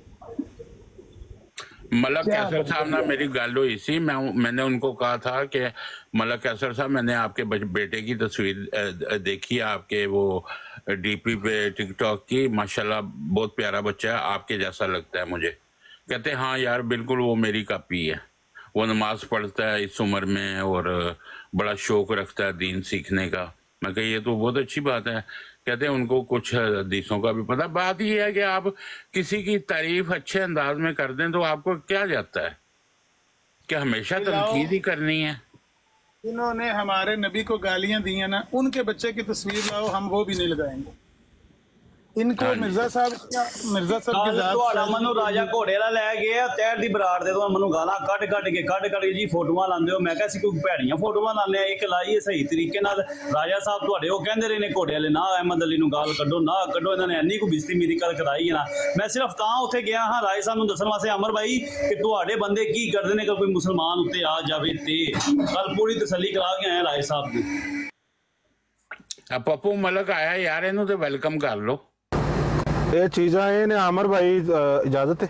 मलिक कैसर साहब ना मेरी गल हुई सी मैं मैंने उनको कहा था कि मलिक कैसर साहब मैंने आपके बेटे की तस्वीर देखी आपके वो डीपी पे टिकटॉक की माशाल्लाह बहुत प्यारा बच्चा है आपके जैसा लगता है मुझे। कहते हाँ यार बिल्कुल वो मेरी कॉपी है वो नमाज पढ़ता है इस उम्र में और बड़ा शौक रखता है दीन सीखने का। मैं कहा ये तो बहुत अच्छी बात है। कहते हैं उनको कुछ हदीसों का भी पता। बात ये है कि आप किसी की तारीफ अच्छे अंदाज में कर दें तो आपको क्या जाता है कि हमेशा तनकीद ही करनी है। इन्होंने हमारे नबी को गालियां दी हैं ना उनके बच्चे की तस्वीर लाओ हम वो भी नहीं लगाएंगे इनको। मिर्जा साहब क्या मिर्जा साहब के ਤੁਹਾਡਾ ਮੈਨੂੰ ਰਾਜਾ ਘੋੜੇ ਵਾਲਾ ਲੈ ਗਿਆ ਤੈਰ ਦੀ ਬਰਾੜ ਦੇ ਤੋਂ ਮੈਨੂੰ ਗਾਲਾਂ ਕੱਢ ਕੱਢ ਕੇ ਕੱਢ ਕੱਢ ਕੇ ਜੀ ਫੋਟੋਆਂ ਲਾਉਂਦੇ ਹੋ। ਮੈਂ ਕਿਹਾ ਸੀ ਕੋਈ ਭੈੜੀਆਂ ਫੋਟੋਆਂ ਲਾਉਂਦੇ ਆ ਇੱਕ ਲਾਈਏ ਸਹੀ ਤਰੀਕੇ ਨਾਲ। ਰਾਜਾ ਸਾਹਿਬ ਤੁਹਾਡੇ ਉਹ ਕਹਿੰਦੇ ਰਹੇ ਨੇ ਘੋੜੇ ਵਾਲੇ ਨਾ ਅਹਿਮਦ ਅਲੀ ਨੂੰ ਗਾਲ ਕੱਢੋ ਨਾ ਕੱਢੋ ਇਹਨਾਂ ਨੇ ਇੰਨੀ ਕੁ ਬਿਸਤੀ ਮੇਰੀ ਕੱਲ ਕਰਾਈ ਹੈ ਨਾ। ਮੈਂ ਸਿਰਫ ਤਾਂ ਉੱਥੇ ਗਿਆ ਹਾਂ ਰਾਏ ਸਾਹਿਬ ਨੂੰ ਦੱਸਣ ਵਾਸਤੇ ਅਮਰ ਭਾਈ ਕਿ ਤੁਹਾਡੇ ਬੰਦੇ ਕੀ ਕਰਦੇ ਨੇ ਕਿ ਕੋਈ ਮੁਸਲਮਾਨ ਉੱਤੇ ਆ ਜਾਵੇ ਤੇ ਕੱਲ ਪੂਰੀ ਤਸੱਲੀ ਕਰਾ ਕੇ ਆਏ ਰਾਏ ਸਾਹਿਬ ਦੀ। ਪੱਪੂ ਮਲਿਕ ਆਇਆ ਯਾਰ ਇਹਨੂੰ ਤੇ ਵੈਲਕਮ ਕਰ ਲਓ। ये चीज़ा ने आमर भाई इजाजत है।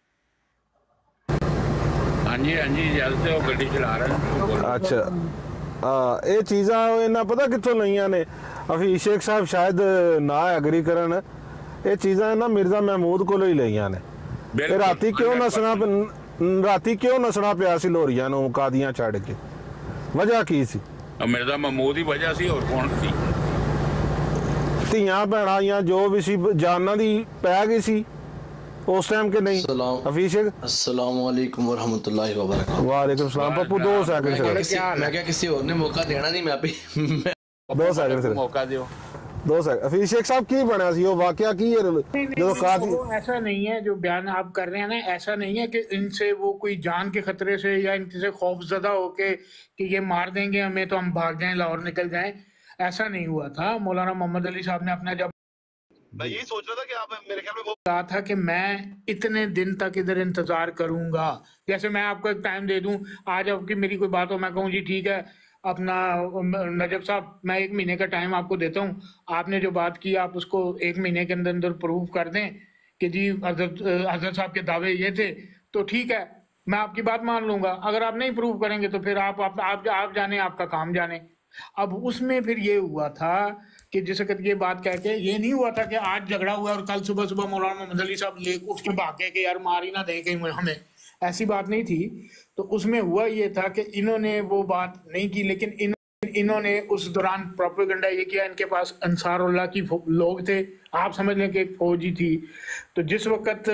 हाँ जी हाँ जी इजाजत है वो गड्डी चला रहे हैं। अच्छा ये चीज़ा इन्ना पता कितों नहीं ने हफीज शेख साहब शायद ना एग्री करन ये चीज़ां ना मिर्जा महमूद को ही लईयां ने। बिल्कुल, राती क्यों नसना राती क्यों नसना पिया सी लोरियां नूं कादियां छड़ के, वजह की सी? मिर्जा महमूद ही वजह सी, और कौन सी? ਧੀਆਂ ਭੈਣਾਂ ਜਾਂ ਜੋ ਵੀ ਸੀ ਜਾਨਾਂ ਦੀ ਪੈ ਗਈ ਸੀ उस टाइम के नहीं? हफीज अस्सलाम वालेकुम व रहमतुल्लाहि व बरकातहू। वालेकुम सलाम। पप्पू दो सेकंड से मैं क्या किसी और ने मौका देना नहीं, मैं अभी दो सेकंड से मौका दियो दो सेकंड। हफीज शेख साहब की बनया सी वो वाकया की है जो कादी? ऐसा नहीं है जो बयान आप कर रहे हैं ना, ऐसा नहीं है कि इनसे वो कोई जान के खतरे से या इनसे खौफजदा होके कि ये मार देंगे हमें तो हम भाग जाएं लाहौर निकल जाएं, ऐसा नहीं हुआ था। मौलाना मोहम्मद अली साहब ने अपना जब मैं यही सोच रहा था कि आप मेरे ख्याल में वो कहा था कि मैं इतने दिन तक इधर इंतजार करूंगा, जैसे मैं आपको एक टाइम दे दूं, आज आपकी मेरी कोई बात हो मैं कहूँ जी ठीक है अपना नजब साहब मैं एक महीने का टाइम आपको देता हूँ, आपने जो बात की आप उसको एक महीने के अंदर अंदर प्रूव कर दें कि जी हजरत हजरत साहब के दावे ये थे, तो ठीक है मैं आपकी बात मान लूंगा। अगर आप नहीं प्रूव करेंगे तो फिर आप आप, आप, आप जाने आपका काम जाने। अब उसमें फिर ये हुआ था कि जिस वक्त ये बात कह के ये नहीं हुआ था कि आज झगड़ा हुआ और कल सुबह सुबह मौलाना मोहम्मद अली साहब ले उठ के भाग गए कि यार मार ही ना दें कहीं हमें, ऐसी बात नहीं थी। तो उसमें हुआ ये था कि इन्होंने वो बात नहीं की, लेकिन इन इन्होंने उस दौरान प्रोपेगेंडा ये किया, इनके पास अंसारुल्लाह की लोग थे, आप समझ लें कि एक फौजी थी। तो जिस वक्त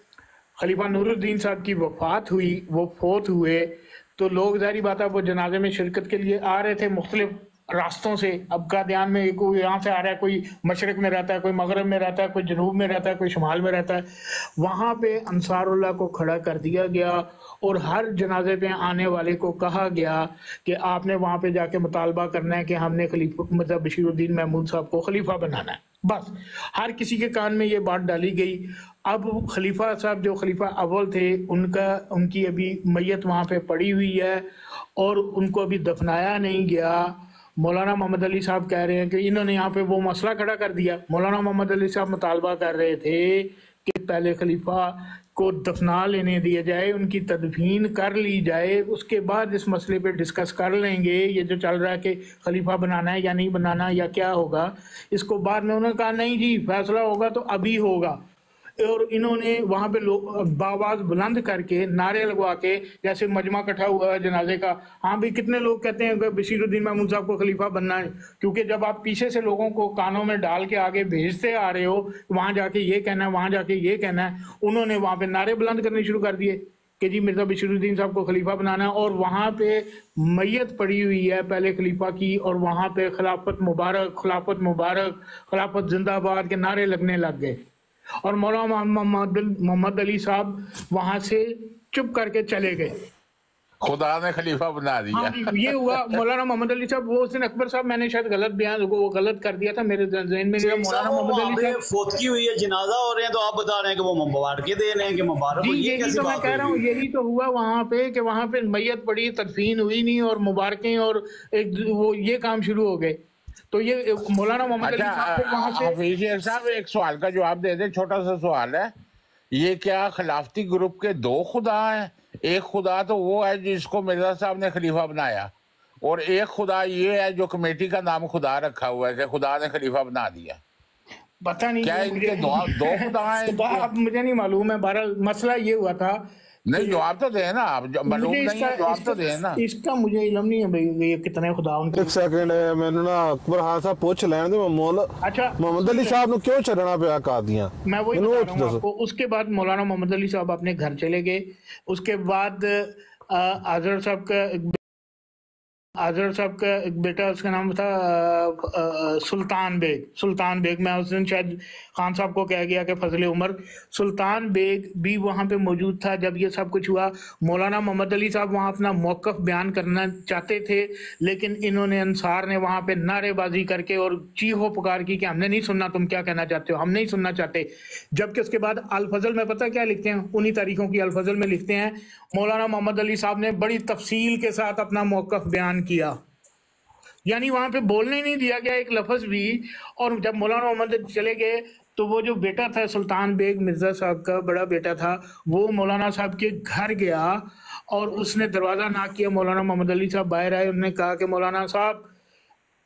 खलीफा नूरुद्दीन साहब की वफात हुई, वो फोत हुए, तो लोग जारी बात है वो जनाजे में शिरकत के लिए आ रहे थे मुख्तलिफ रास्तों से। अब का ध्यान में कोई यहाँ से आ रहा है, कोई मशरक में रहता है, कोई मगरब में रहता है, कोई जनूब में रहता है, कोई शुमाल में रहता है। वहाँ पे अंसारुल्लाह को खड़ा कर दिया गया और हर जनाजे पे आने वाले को कहा गया कि आपने वहाँ पे जाके मुतालबा करना है कि हमने खलीफा मतलब बशीरुद्दीन महमूद साहब को खलीफा बनाना है। बस हर किसी के कान में ये बात डाली गई। अब खलीफा साहब जो खलीफा अव्वल थे उनका उनकी अभी मैयत वहाँ पे पड़ी हुई है और उनको अभी दफनाया नहीं गया। मौलाना मोहम्मद अली साहब कह रहे हैं कि इन्होंने यहाँ पे वो मसला खड़ा कर दिया। मौलाना मोहम्मद अली साहब मुतालबा कर रहे थे कि पहले खलीफा को दफना लेने दिया जाए, उनकी तदफीन कर ली जाए, उसके बाद इस मसले पे डिस्कस कर लेंगे। ये जो चल रहा है कि खलीफा बनाना है या नहीं बनाना या क्या होगा, इसको बाद में उन्होंने कहा नहीं जी फैसला होगा तो अभी होगा। और इन्होंने वहाँ पे लोग बावाज बुलंद करके नारे लगवा के, जैसे मजमा इकट्ठा हुआ है जनाजे का, हाँ भाई कितने लोग कहते हैं कि बशीरुद्दीन महमूद साहब को खलीफा बनना है, क्योंकि जब आप पीछे से लोगों को कानों में डाल के आगे भेजते आ रहे हो, वहाँ जाके ये कहना है, वहाँ जाके ये कहना है, उन्होंने वहाँ पे नारे बुलंद करने शुरू कर दिए कि जी मिर्जा बशीरुद्दीन साहब को खलीफा बनाना है। और वहाँ पे मैयत पड़ी हुई है पहले खलीफा की, और वहाँ पे खिलाफत मुबारक खिलाफत मुबारक खिलाफत जिंदाबाद के नारे लगने लग गए। और मौलाना मोहम्मद अली साहब वहां से चुप करके चले गए, खुदा ने खलीफा बना दिया। हाँ ये हुआ। मौलाना मोहम्मद अली साहब वो उस दिन अकबर साहब मैंने शायद गलत बयान वो गलत कर दिया था मेरे जहन में। मौलाना मोहम्मद अली साहब फौत की हुई है, जनाजा हो रहे हैं, तो आप बता रहे हैं कि वो मुबारक दे रहे हैं कि मुबारक। यही तो मैं कह रहा हूँ, यही तो हुआ वहाँ पे कि वहाँ पे मैयत पड़ी, तदफीन हुई नहीं और मुबारकें और एक वो ये काम शुरू हो गए। तो ये मौलाना मोहम्मद अली साहब वहाँ से हफीज साहब एक सवाल का जवाब दे दे, छोटा सा सवाल है, ये क्या खिलाफती ग्रुप के दो खुदा हैं? एक खुदा तो वो है जिसको मिर्जा साहब ने खलीफा बनाया, और एक खुदा ये है जो कमेटी का नाम खुदा रखा हुआ है कि खुदा ने खलीफा बना दिया। पता नहीं क्या इनके दो दो खुदा हैं? अब मुझे नहीं मालूम है। बहरहाल मसला ये हुआ था। नहीं जवाब तो दे ना आप, मालूम नहीं है जवाब तो दे ना। इसका मुझे इल्म नहीं है भाई ये कितने खुदा उनके। एक सेकंड है मैंने ना अकबर खान साहब पूछ लेने दे मौल अच्छा मोहम्मद अली साहब ने क्यों छड़ना पे कादियां, मैं वही बता रहा हूं आपको। उसके बाद मौलाना मोहम्मद अली साहब अपने घर चले गए। उसके बाद आजर साहब का आजर साहब का एक बेटा, उसका नाम था आ, आ, सुल्तान बेग। सुल्तान बेग मैं उस दिन शायद खान साहब को कह गया कि फजले उमर, सुल्तान बेग भी वहाँ पे मौजूद था जब ये सब कुछ हुआ। मौलाना मोहम्मद अली साहब वहाँ अपना मौक़िफ़ बयान करना चाहते थे, लेकिन इन्होंने अंसार ने वहाँ पे नारेबाजी करके और चीखो पुकार की कि हमने नहीं सुनना, तुम क्या कहना चाहते हो, हम नहीं सुनना चाहते। जबकि उसके बाद अल फजल में पता क्या लिखते हैं, उन्हीं तारीखों की अल फजल में लिखते हैं मौलाना मोहम्मद अली साहब ने बड़ी तफसील के साथ अपना मौक़िफ़ बयान किया, यानी वहां पे बोलने ही नहीं दिया गया एक लफ्ज भी। और जब मौलाना मोहम्मद चले गए तो वो जो बेटा था सुल्तान बेग, मिर्जा साहब का बड़ा बेटा था, वो मौलाना साहब के घर गया और उसने दरवाज़ा नाक किया। मौलाना मोहम्मद अली साहब बाहर आए, उन्होंने कहा कि मौलाना साहब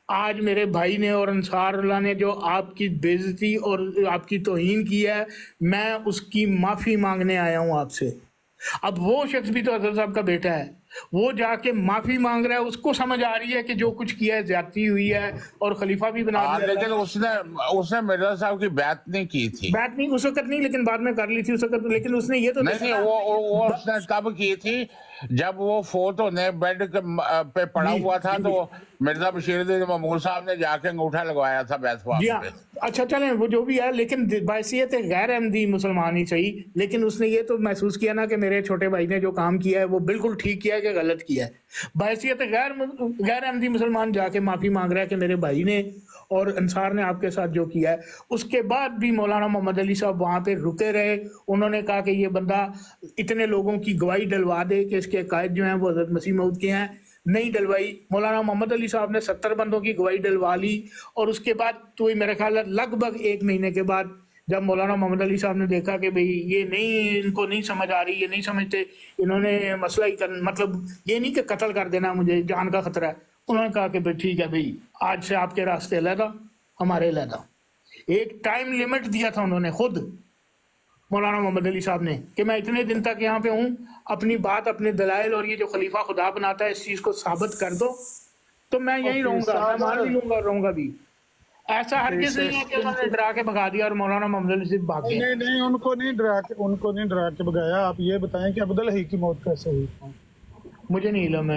आज मेरे भाई ने और अंसारुल्लाह ने जो आपकी बेइज्जती और आपकी तौहीन की है, मैं उसकी माफ़ी मांगने आया हूँ आपसे। अब वो शख्स भी तो हजरत साहब का बेटा है, वो जाके माफी मांग रहा है, उसको समझ आ रही है कि जो कुछ किया है ज्यादती हुई है और खलीफा भी बना दिया। लेकिन उसने उसने मिर्जा साहब की बात नहीं की थी। बात नहीं उस वक्त नहीं, लेकिन बाद में कर ली थी उस वक्त। लेकिन उसने ये तो नहीं, नहीं वो वो उसने तब की थी जब वो फोत होने बेड पे पड़ा हुआ था, तो मिर्जा बशीरुद्दीन महमूद साहब ने जाके अंगूठा लगवाया था बैतवाब पे। अच्छा चलें, वो जो भी है, लेकिन बायसियत गैर अहमदी मुसलमान ही सही, लेकिन उसने ये तो महसूस किया ना कि मेरे छोटे भाई ने जो काम किया है वो बिल्कुल ठीक किया है कि गलत किया है। बायसियत गैर गैर अहमदी मुसलमान जाके माफी मांग रहा है कि मेरे भाई ने और अंसार ने आपके साथ जो किया है। उसके बाद भी मौलाना मोहम्मद अली साहब वहां पे रुके रहे। उन्होंने कहा कि ये बंदा इतने लोगों की गवाही डलवा दे कि इसके कायद जो हैं वो हजरत मसीह मऊद के हैं। नहीं डलवाई। मौलाना मोहम्मद अली साहब ने सत्तर बंदों की गवाही डलवा ली, और उसके बाद तो मेरे ख्याल लगभग एक महीने के बाद जब मौलाना मोहम्मद अली साहब ने देखा कि भाई ये नहीं, इनको नहीं समझ आ रही, ये नहीं समझते, इन्होंने मसला ही कर, मतलब ये नहीं कि कत्ल कर देना, मुझे जान का खतरा है। उन्होंने कहा कि भाई ठीक है भाई, आज से आपके रास्ते अलहदा, हमारे अलहदा। एक टाइम लिमिट दिया था उन्होंने खुद मौलाना मोहम्मद अली साहब ने कि मैं इतने दिन तक यहाँ पे हूँ, अपनी बात, अपने दलाइल और ये जो खलीफा खुदा बनाता है इस चीज को साबित कर दो, तो मैं यहीं रहूंगा, मैं मान भी लूंगा, रहूंगा भी। ऐसा हरगिज़ नहीं है कि उन्होंने डरा के भगा दिया और मौलाना मोहम्मद अली सिर्फ भागे। नहीं नहीं, उनको नहीं डरा के उनको नहीं डरा के भगाया। आप ये बताएं कि अब्दुल हई की मौत कैसे हुई? मुझे नहीं इल्म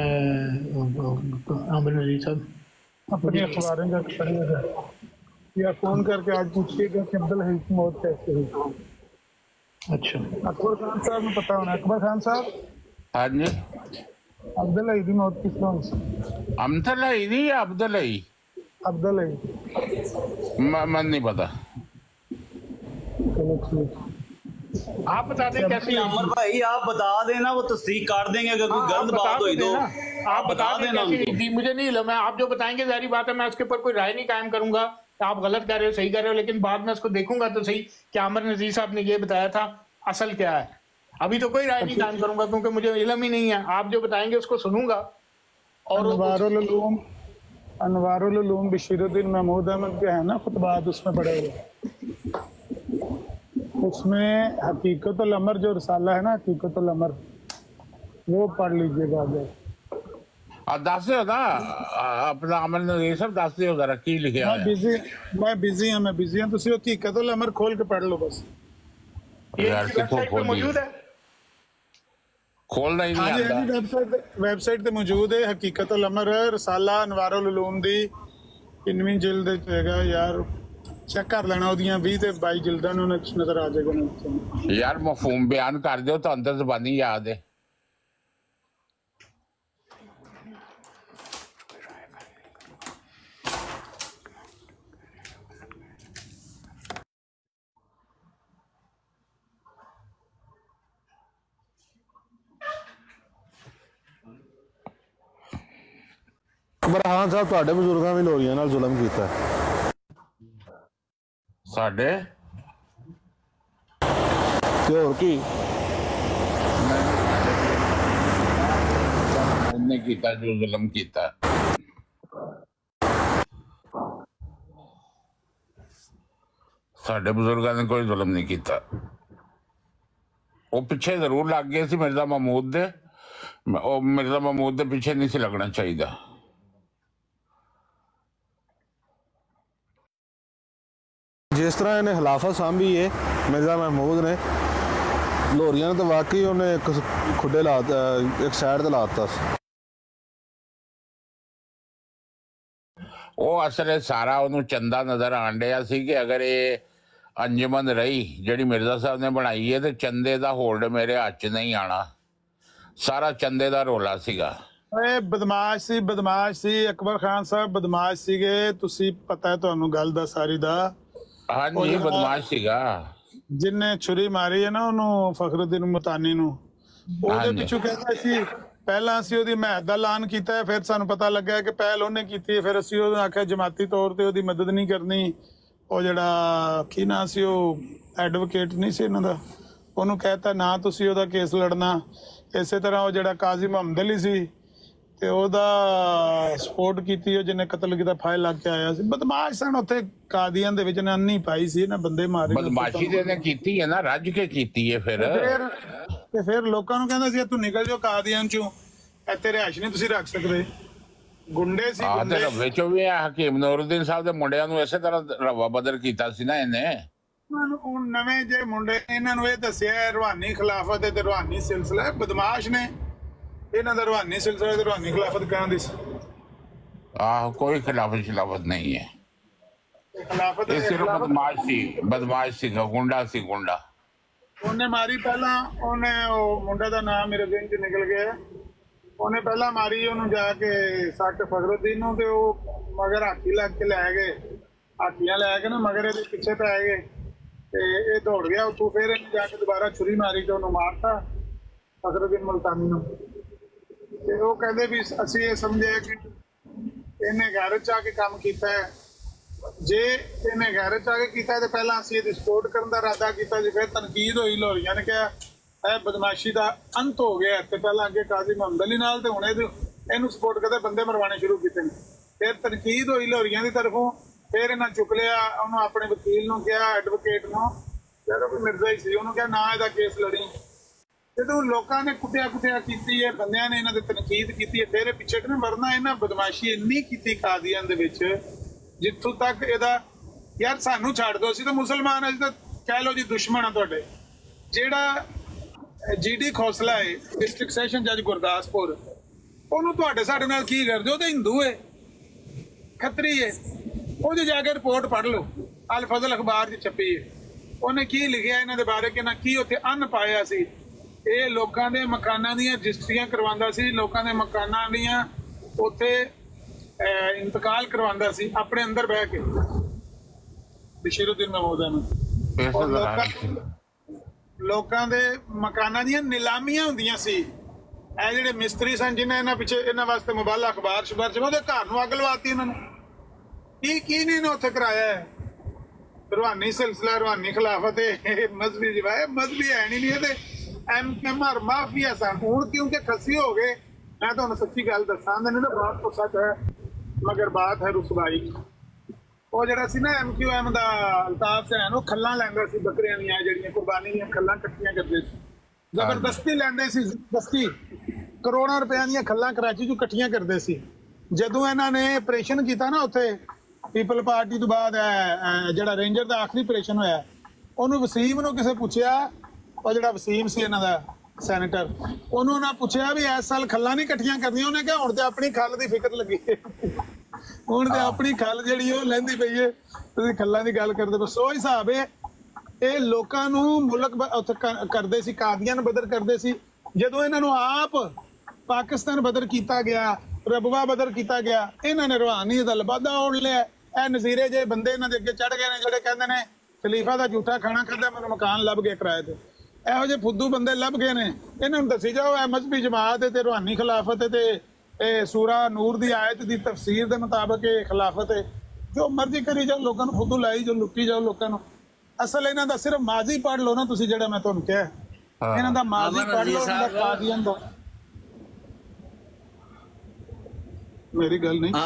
है आमिर अली साहब, अपनी अखबारें का पढ़िएगा या फोन करके आज पूछिएगा कि अब्दुल हई की मौत कैसे हुई। अच्छा, अकबर खान साहब में पता होना। अकबर खान साहब, हाँ जी, अब्दुल हई की मौत किस तरह हुई? अमतल हई नहीं या अब्दुल हई? अब्दुल हई, मन नहीं पता। आप बता दें कैसे? अमर भाई आप बता देना, वो तस्दीक कर देंगे अगर कोई गलत बात हुई तो आप बता देना। मुझे नहीं इल्म है, आप जो बताएंगे जारी बात है मैं उसके ऊपर कोई राय नहीं कायम करूंगा। आप गलत कह रहे हो, सही कह रहे हो, लेकिन बाद में उसको देखूंगा तो सही कि आमिर नजीर साहब ने ये बताया था, असल क्या है। अभी तो कोई राय नहीं कायम करूंगा क्योंकि मुझे इल्म ही नहीं है। आप जो बताएंगे उसको सुनूंगा। और अनवारुल उलूम अनवारुल उलूम बशीरुद्दीन महमूद अहमद के है ना खुतबात, उसमें पढ़े हुए, उसमें हकीकतुल अमर जो रसाला है ना, हकीकतुल अमर, वो पढ़ लीजिएगा आगे। दस दो ना अपना अमर नजीर साहब, दस दो जरा की लिखे। मैं बिजी मैं बिजी हूं मैं बिजी हूं तुसी हकीकतुल अमर खोल के पढ़ लो बस। यार कितों खोल मौजूद है, खोलना ही नहीं आता। वेबसाइट वेबसाइट ते मौजूद है हकीकतुल अमर रसाला अनवारुल उलूम दी इनवीं जिल्द हैगा यार, चेक कर लेना, ओदियां बीस ते बाईस जिल्दां ਨੂੰ नजर आ जाएगा। यार मफहूम बयान कर दो तो अंदर ज़बानी याद है। बरहान साहब ਤੁਹਾਡੇ ਬਜ਼ੁਰਗਾਂ ਵੀ ਲੋਰੀਆਂ ਨਾਲ ਜ਼ੁਲਮ ਕੀਤਾ ਸਾਡੇ ਤੇ ਹੋਰ ਕੀ ਉਹਨੇ ਕੀਤਾ ਜੋ ਜ਼ੁਲਮ ਕੀਤਾ। ਸਾਡੇ ਬਜ਼ੁਰਗਾਂ ਨੇ ਕੋਈ ਜ਼ੁਲਮ ਨਹੀਂ ਕੀਤਾ। ਉਹ ਪਿੱਛੇ ਜ਼ਰੂਰ ਲੱਗ ਗਏ ਸੀ ਮਿਰਜ਼ਾ ਮਹਿਮੂਦ ਦੇ, ਉਹ ਮਿਰਜ਼ਾ ਮਹਿਮੂਦ ਦੇ ਪਿੱਛੇ ਨਹੀਂ ਸੀ ਲੱਗਣਾ ਚਾਹੀਦਾ। जिस तरह इन्हें खिलाफत सांभी है मिर्जा महमूद ने, लोरियां तो वाकई उन्हें एक खुडे ला एक साइड ते लाता। ਉਹ ਅਸਲੇ ਸਾਰਾ ਉਹਨੂੰ ਚੰਦਾ ਨਜ਼ਰ ਆਣ ਡਿਆ ਸੀ ਕਿ ਅਗਰ ਇਹ ਅੰਜਮਨ ਰਹੀ ਜਿਹੜੀ ਮਿਰਜ਼ਾ ਸਾਹਿਬ ਨੇ ਬਣਾਈ ਹੈ ਤੇ ਚੰਦੇ ਦਾ ਹੋਲਡ ਮੇਰੇ ਹੱਥ 'ਚ ਨਹੀਂ ਆਣਾ। ਸਾਰਾ ਚੰਦੇ ਦਾ ਰੋਲਾ ਸੀਗਾ। ਓਏ ਬਦਮਾਸ਼ ਸੀ ਬਦਮਾਸ਼ ਸੀ ਅਕਬਰ ਖਾਨ ਸਾਹਿਬ, ਬਦਮਾਸ਼ ਸੀਗੇ। ਤੁਸੀਂ ਪਤਾ ਹੈ ਤੁਹਾਨੂੰ ਗੱਲ ਦਾ ਸਾਰੀ ਦਾ। ਹਾਂਜੀ ਬਦਮਾਸ਼ ਸੀਗਾ। ਜਿੰਨੇ ਛੁਰੀ ਮਾਰੀ ਹੈ ਨਾ ਉਹਨੂੰ ਫਖਰੁद्दीन ਮੁਤਾਨੀ ਨੂੰ, ਉਹਦੇ ਪਿੱਛੋਂ ਕਹਿੰਦਾ ਸੀ ਪਹਿਲਾਂ ਅਸੀਂ ਉਹਦੀ ਮਹਿਦ ਦਾ ਐਲਾਨ ਕੀਤਾ, ਫਿਰ ਸਾਨੂੰ ਪਤਾ ਲੱਗਾ ਕਿ ਪਹਿਲ ਉਹਨੇ ਕੀਤੀ, ਫਿਰ ਅਸੀਂ ਉਹਨੂੰ ਆਖਿਆ ਜਮਾਤੀ ਤੌਰ ਤੇ ਉਹਦੀ ਮਦਦ ਨਹੀਂ ਕਰਨੀ। ਉਹ ਜਿਹੜਾ ਕੀ ਨਾਂ ਸੀ ਉਹ ਐਡਵੋਕੇਟ ਨਹੀਂ ਸੀ ਇਹਨਾਂ ਦਾ, ਉਹਨੂੰ ਕਹਿਤਾ ਨਾ ਤੁਸੀਂ ਉਹਦਾ ਕੇਸ ਲੜਨਾ। ਇਸੇ ਤਰ੍ਹਾਂ ਉਹ ਜਿਹੜਾ ਕਾਜ਼ੀ ਮੁਹੰਮਦ ਅਲੀ ਸੀ ਤੇ ਉਹਦਾ ਸਪੋਰਟ ਕੀਤੀ ਉਹ ਜਿਹਨੇ ਕਤਲ ਕੀਤਾ ਫਾਇਲ ਲੱਗ ਕੇ ਆਇਆ ਸੀ। ਬਦਮਾਸ਼ ਸਨ ਉੱਥੇ ਕਾਦੀਆਨ ਦੇ ਵਿੱਚ, ਨੇ ਅੰਨੀ ਪਾਈ ਸੀ ਨਾ, ਬੰਦੇ ਮਾਰੇ। ਬਦਮਾਸ਼ੀ ਤੇ ਨੇ ਕੀਤੀ ਹੈ ਨਾ, ਰੱਜ ਕੇ ਕੀਤੀ ਹੈ। ਫਿਰ ਫਿਰ ਤੇ ਫਿਰ ਲੋਕਾਂ ਨੂੰ ਕਹਿੰਦਾ ਸੀ ਤੂੰ ਨਿਕਲ ਜਾਓ ਕਾਦੀਆਨ ਚੋਂ, ਇੱਥੇ ਰਿਹਾਇਸ਼ ਨਹੀਂ ਤੁਸੀਂ ਰੱਖ ਸਕਦੇ। ਗੁੰਡੇ ਸੀ ਗੁੰਡੇ। ਤੇ ਵਿੱਚੋਂ ਵੀ ਹਕੀਮ ਨੂਰੁੱਦੀਨ ਸਾਹਿਬ ਦੇ ਮੁੰਡਿਆਂ ਨੂੰ ਇਸੇ ਤਰ੍ਹਾਂ ਰਵਾ ਬਦਲ ਕੀਤਾ ਸੀ ਨਾ ਇਹਨੇ। ਹੁਣ ਨਵੇਂ ਜੇ ਮੁੰਡੇ, ਇਹਨਾਂ ਨੂੰ ਇਹ ਦੱਸਿਆ ਰੂਹਾਨੀ ਖਿਲਾਫਤ ਤੇ ਰੂਹਾਨੀ ਸਿਲਸਿਲਾ। ਬਦਮਾਸ਼ ਨੇ ਇਹਨਾਂ ਦਾ ਰੂਹਾਨੀ ਸਿਲਸਿਲਾ ਤੇ ਰੂਹਾਨੀ ਖਿਲਾਫਤ ਕਹਿੰਦੀ ਸੀ। ਆਹ ਕੋਈ ਖਿਲਾਫਤ ਖਿਲਾਫਤ ਨਹੀਂ ਹੈ, ਖਿਲਾਫਤ ਇਹ ਸਿਰਫ ਬਦਮਾਸ਼ ਸੀ, ਬਦਮਾਸ਼ ਸੀ, ਗੁੰਡਾ ਸੀ, ਗੁੰਡਾ। ਉਹਨੇ ਮਾਰੀ ਪਹਿਲਾਂ, ਉਹਨੇ ਉਹ ਮੁੰਡੇ ਦਾ ਨਾਮ ਮੇਰੇ ਦਿਨ ਚ ਨਿਕਲ ਗਿਆ, ਉਹਨੇ ਪਹਿਲਾਂ ਮਾਰੀ ਉਹਨੂੰ ਜਾ ਕੇ ਸੱਟ ਫਖਰੁੱਦੀਨ ਨੂੰ, ਤੇ ਉਹ ਮਗਰ ਹਾਥੀ ਲੱਗ ਕੇ ਲੈ ਗਏ, ਹਾਥੀਆਂ ਲੈ ਕੇ ਨਾ ਮਗਰ ਇਹਦੇ ਪਿੱਛੇ ਪੈ ਗਏ ਤੇ ਇਹ ਦੌੜ ਗਿਆ ਉੱਥੋਂ। ਫਿਰ ਇਹਨੇ ਜਾ ਕੇ ਦੁਬਾਰਾ ਛੁਰੀ ਮਾਰੀ ਤੇ ਉਹਨੂੰ ਮਾਰਤਾ ਫਖਰੁੱਦੀਨ ਮੁਲਤਾਨੀ ਨੂੰ। ਤੇ ਉਹ ਕਹਿੰਦੇ ਵੀ ਅਸੀਂ ਇਹ ਸਮਝਿਆ ਕਿ ਇਹਨੇ ਗੈਰਤ ਚ ਆ ਕੇ ਕੰਮ ਕੀਤਾ ਹੈ। ਜੇ ਇਹਨੇ ਗੈਰਤ ਚ ਆ ਕੇ ਕੀਤਾ ਤੇ ਪਹਿਲਾਂ ਅਸੀਂ ਇਹਦੀ ਸਪੋਰਟ ਕਰਨ ਦਾ ਇਰਾਦਾ ਕੀਤਾ ਸੀ। ਫਿਰ ਤਨਕੀਦ ਹੋਈ, ਲਾਹੌਰੀਆਂ ਨੇ ਕਿਹਾ ਇਹ ਬਦਮਾਸ਼ੀ ਦਾ ਅੰਤ ਹੋ ਗਿਆ। ਤੇ ਪਹਿਲਾਂ ਅੱਗੇ ਕਾਜ਼ੀ ਮੁਹੰਮਦ ਅਲੀ ਨਾਲ, ਤੇ ਹੁਣ ਇਹਨੂੰ ਸਪੋਰਟ ਕਰਦੇ ਬੰਦੇ ਮਰਵਾਣੇ ਸ਼ੁਰੂ ਕੀਤੇ ਨੇ। ਫਿਰ ਤਨਕੀਦ ਹੋਈ ਲਾਹੌਰੀਆਂ ਦੀ ਤਰਫੋਂ, ਫਿਰ ਇਹਨਾਂ ਚੁੱਕ ਲਿਆ ਉਹਨੂੰ, ਆਪਣੇ ਵਕੀਲ ਨੂੰ ਕਿਹਾ, ਐਡਵੋਕੇਟ ਨੂੰ, ਜਿਹੜਾ ਕੋਈ ਮਿਰਜ਼ਾ ਹੀ ਸੀ, ਉਹਨੂੰ ਕਿਹਾ ਨਾ ਇਹਦਾ ਕੇਸ ਲੜੀ। ਜਦੋਂ ਲੋਕਾਂ ਨੇ ਕੁੱਟਿਆ ਕੁੱਟਿਆ ਕੀਤੀ ਹੈ, ਬੰਦਿਆਂ ਨੇ ਇਹਨਾਂ ਦੇ ਤਨਕੀਦ ਕੀਤੀ ਹੈ, ਫਿਰ ਇਹ ਪਿੱਛੇ ਨੇ ਵਰਨਾ ਇਹਨਾਂ ਬਦਮਾਸ਼ੀ ਇੰਨੀ ਕੀਤੀ ਕਾਦੀਆਨ ਦੇ ਵਿੱਚ, ਜਿੱਥੋਂ ਤੱਕ ਇਹਦਾ ਯਾਰ ਸਾਨੂੰ ਛੱਡ ਦਿਓ, ਅਸੀਂ ਤਾਂ ਮੁਸਲਮਾਨ ਆ, ਅਸੀਂ ਤਾਂ ਕਹਿ ਲਓ ਜੀ ਦੁਸ਼ਮਣ ਆ ਤੁਹਾਡੇ। ਜਿਹੜਾ ਜੀ ਡੀ ਖੋਸਲਾ ਹੈ ਡਿਸਟ੍ਰਿਕਟ ਸੈਸ਼ਨ ਜੱਜ ਗੁਰਦਾਸਪੁਰ, ਉਹਨੂੰ ਤੁਹਾਡੇ ਸਾਡੇ ਨਾਲ ਕੀ ਕਰਦੇ? ਉਹ ਤਾਂ ਹਿੰਦੂ ਹੈ, ਖੱਤਰੀ ਹੈ। ਉਹਦੇ ਜਾ ਕੇ ਰਿਪੋਰਟ ਪੜ੍ਹ ਲਓ, ਅਲ ਫਜ਼ਲ ਅਖਬਾਰ 'ਚ ਛਪੀ ਹੈ। ਉਹਨੇ ਕੀ ਲਿਖਿਆ ਇਹਨਾਂ ਦੇ ਬਾਰੇ ਕਿ ਨਾ ਕੀ ਉੱਥੇ ਅੰਨ ਪਾਇਆ ਸੀ। ਇਹ ਲੋਕਾਂ ਦੇ ਮਕਾਨਾਂ ਦੀਆਂ ਰਜਿਸਟਰੀਆਂ ਕਰਵਾਉਂਦਾ ਸੀ, ਲੋਕਾਂ ਦੇ ਮਕਾਨਾਂ ਦੀਆਂ ਉੱਥੇ ਇੰਤਕਾਲ ਕਰਵਾਉਂਦਾ ਸੀ ਆਪਣੇ ਅੰਦਰ ਬਹਿ ਕੇ ਬਸ਼ੀਰੁੱਦੀਨ ਮਹਿਮੂਦਾ ਨੂੰ। ਲੋਕਾਂ ਦੇ ਮਕਾਨਾਂ ਦੀਆਂ ਨਿਲਾਮੀਆਂ ਹੁੰਦੀਆਂ ਸੀ। ਇਹ ਜਿਹੜੇ ਮਿਸਤਰੀ ਸਨ ਜਿਨ੍ਹਾਂ ਇਹਨਾਂ ਪਿੱਛੇ ਇਹਨਾਂ ਵਾਸਤੇ ਮੁਬਾਲਾ ਅਖਬਾਰ ਸ਼ੁਬਾਰ ਚ, ਉਹਦੇ ਘਰ ਨੂੰ ਅੱਗ ਲਵਾਤੀ ਇਹਨਾਂ ਨੇ। ਕੀ ਕੀ ਨਹੀਂ ਨੇ ਉੱਥੇ ਕਰਾਇਆ ਹੈ? ਰੂਹਾਨੀ ਸਿਲਸਿਲਾ, ਰੂਹਾਨੀ ਖਿਲਾਫਤ, ਮਜ਼ਹਬੀ ਜਿਵਾਏ ਮਜ਼ਹਬੀ ਹੈ ਨਹੀਂ। ਇਹਦੇ ਐਮ ਐਮ ਆਰ ਮਾਫੀਆ ਸਨ। ਹੁਣ ਕਿਉਂਕਿ ਖੱਸੀ ਹੋ ਗਏ, ਮੈਂ ਤੁਹਾਨੂੰ ਸੱਚੀ ਗੱਲ ਦੱਸਾਂ, ਨੇ ਨਾ ਬਾਤ ਤੋਂ ਸੱਚ ਹੈ ਮਗਰ ਬਾਤ ਹੈ ਰੁਸਵਾਈ। ਉਹ ਜਿਹੜਾ ਸੀ ਨਾ ਐਮ ਕਿਊ ਐਮ ਦਾ ਅਲਤਾਫ ਸੈਨ, ਉਹ ਖੱਲਾਂ ਲੈਂਦਾ ਸੀ ਬੱਕਰੀਆਂ ਦੀਆਂ, ਜਿਹੜੀਆਂ ਕੁਰਬਾਨੀ ਦੀਆਂ ਖੱਲਾਂ ਇਕੱਠੀਆਂ ਕਰਦੇ ਸੀ, ਜ਼ਬਰਦਸਤੀ ਲੈਂਦੇ ਸੀ, ਜ਼ਬਰਦਸਤੀ ਕਰੋੜਾਂ ਰੁਪਇਆਂ ਦੀਆਂ ਖੱਲਾਂ ਕਰਾਚੀ ਚੋਂ ਇਕੱਠੀਆਂ ਕਰਦੇ ਸੀ। ਜਦੋਂ ਇਹਨਾਂ ਨੇ ਆਪਰੇਸ਼ਨ ਕੀਤਾ ਨਾ ਉੱਥੇ ਪੀਪਲ ਪਾਰਟੀ ਤੋਂ ਬਾਅਦ, ਜਿਹੜਾ ਰੇਂਜਰ ਦਾ ਆਖਰੀ ਆਪਰੇਸ਼ਨ ਹੋਇਆ, ਉਹਨੂੰ ਵਸੀਮ ਨੂੰ ਕਿਸੇ ਪੁੱਛਿਆ, ਉਹ ਜਿਹੜਾ ਵਸੀਮ ਸੀ ਇਹਨਾਂ ਦਾ ਸੈਨੇਟਰ, ਉਹਨੂੰ ਉਹਨਾਂ ਪੁੱਛਿਆ ਵੀ ਇਸ ਸਾਲ ਖੱਲਾਂ ਨਹੀਂ ਇਕੱਠੀਆਂ ਕਰਦੀਆਂ? ਉਹਨੇ ਕਿਹਾ ਹੁਣ ਤੇ ਆਪਣੀ ਖੱਲ ਦੀ ਫਿਕਰ ਲੱਗੀ ਹੈ, ਹੁਣ ਤੇ ਆਪਣੀ ਖੱਲ ਜਿਹੜੀ ਉਹ ਲੈਂਦੀ ਪਈ ਹੈ, ਤੁਸੀਂ ਖੱਲਾਂ ਦੀ ਗੱਲ ਕਰਦੇ। ਬਸ ਉਹ ਹਿਸਾਬ ਹੈ। ਇਹ ਲੋਕਾਂ ਨੂੰ ਮੁਲਕ ਉੱਥੇ ਕਰਦੇ ਸੀ, ਕਾਦੀਆਨ ਬਦਰ ਕਰਦੇ ਸੀ। ਜਦੋਂ ਇਹਨਾਂ ਨੂੰ ਆਪ ਪਾਕਿਸਤਾਨ ਬਦਰ ਕੀਤਾ ਗਿਆ, ਰਬਵਾ ਬਦਰ ਕੀਤਾ ਗਿਆ, ਇਹਨਾਂ ਨੇ ਰੂਹਾਨੀ ਦਾ ਲਬਾਦਾ ਓੜ ਲਿਆ। ਇਹ ਨਜ਼ੀਰੇ ਜੇ ਬੰਦੇ ਇਹਨਾਂ ਦੇ ਅੱਗੇ ਚੜ ਗਏ ਨੇ, ਜਿਹੜੇ ਕਹਿੰਦੇ ਨੇ ਖਲੀਫਾ ਦਾ ਝੂਠਾ ਖਾਣਾ ਖਾਧਾ, ਮੈਨੂੰ ਮਕਾਨ ਲੱਭ ਗਏ ਕਿਰਾਏ ਤੇ। ਇਹੋ ਜਿਹੇ ਫੁੱਦੂ ਬੰਦੇ ਲੱਭ ਗਏ ਨੇ। ਇਹਨਾਂ ਨੂੰ ਦੱਸੀ ਜਾਓ ਇਹ ਮਜ਼ਹਬੀ ਜਮਾਤ ਤੇ ਰੂਹਾਨੀ ਖਿਲਾਫਤ ਤੇ ਇਹ ਸੂਰਾ ਨੂਰ ਦੀ ਆਇਤ ਦੀ ਤਫਸੀਰ ਦੇ ਮੁਤਾਬਕ ਇਹ ਖਿਲਾਫਤ ਹੈ। ਜੋ ਮਰਜ਼ੀ ਕਰੀ ਜਾਓ, ਲੋਕਾਂ ਨੂੰ ਫੁੱਦੂ ਲਾਈ ਜੋ, ਲੁੱਟੀ ਜਾਓ ਲੋਕਾਂ ਨੂੰ। ਅਸਲ ਇਹਨਾਂ ਦਾ ਸਿਰਫ ਮਾਜ਼ੀ ਪੜ੍ਹ ਲਓ ਨਾ ਤੁਸੀਂ, ਜਿਹੜਾ ਮੈਂ ਤੁਹਾਨੂੰ ਕਿਹਾ, ਇਹਨਾਂ ਦਾ ਮਾਜ਼ੀ ਪੜ੍ਹ ਲਓ, ਇਹਨਾਂ ਦਾ ਕਾਦੀਆਨ ਦਾ। ਮੇਰੀ ਗੱਲ ਨਹੀਂ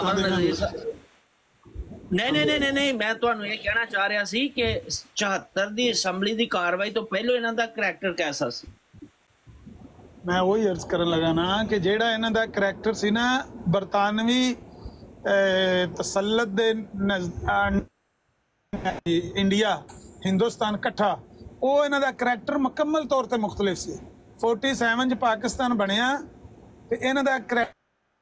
ਨਹੀਂ ਨਹੀਂ ਨਹੀਂ ਨਹੀਂ ਮੈਂ ਤੁਹਾਨੂੰ ਇਹ ਕਹਿਣਾ ਚਾਹ ਰਿਹਾ ਸੀ ਕਿ ਚੁਹੱਤਰ ਦੀ ਅਸੈਂਬਲੀ ਦੀ ਕਾਰਵਾਈ ਤੋਂ ਪਹਿਲਾਂ ਇਹਨਾਂ ਦਾ ਕਰੈਕਟਰ ਕੈਸਾ ਸੀ? ਮੈਂ ਉਹੀ ਅਰਜ਼ ਕਰਨ ਲੱਗਾ ਨਾ ਕਿ ਜਿਹੜਾ ਇਹਨਾਂ ਦਾ ਕਰੈਕਟਰ ਸੀ ਨਾ, ਬਰਤਾਨਵੀ ਤਸੱਲਤ ਦੇ ਇੰਡੀਆ ਹਿੰਦੁਸਤਾਨ ਇਕੱਠਾ, ਉਹ ਇਹਨਾਂ ਦਾ ਕਰੈਕਟਰ ਮੁਕੰਮਲ ਤੌਰ ਤੇ ਮੁਖਤਲਿਫ ਸੀ। ਸੈਂਤਾਲੀ ਚ ਪਾਕਿਸਤਾਨ ਬਣਿਆ ਤੇ ਇਹਨਾਂ ਦਾ ਕਰੈਕਟਰ,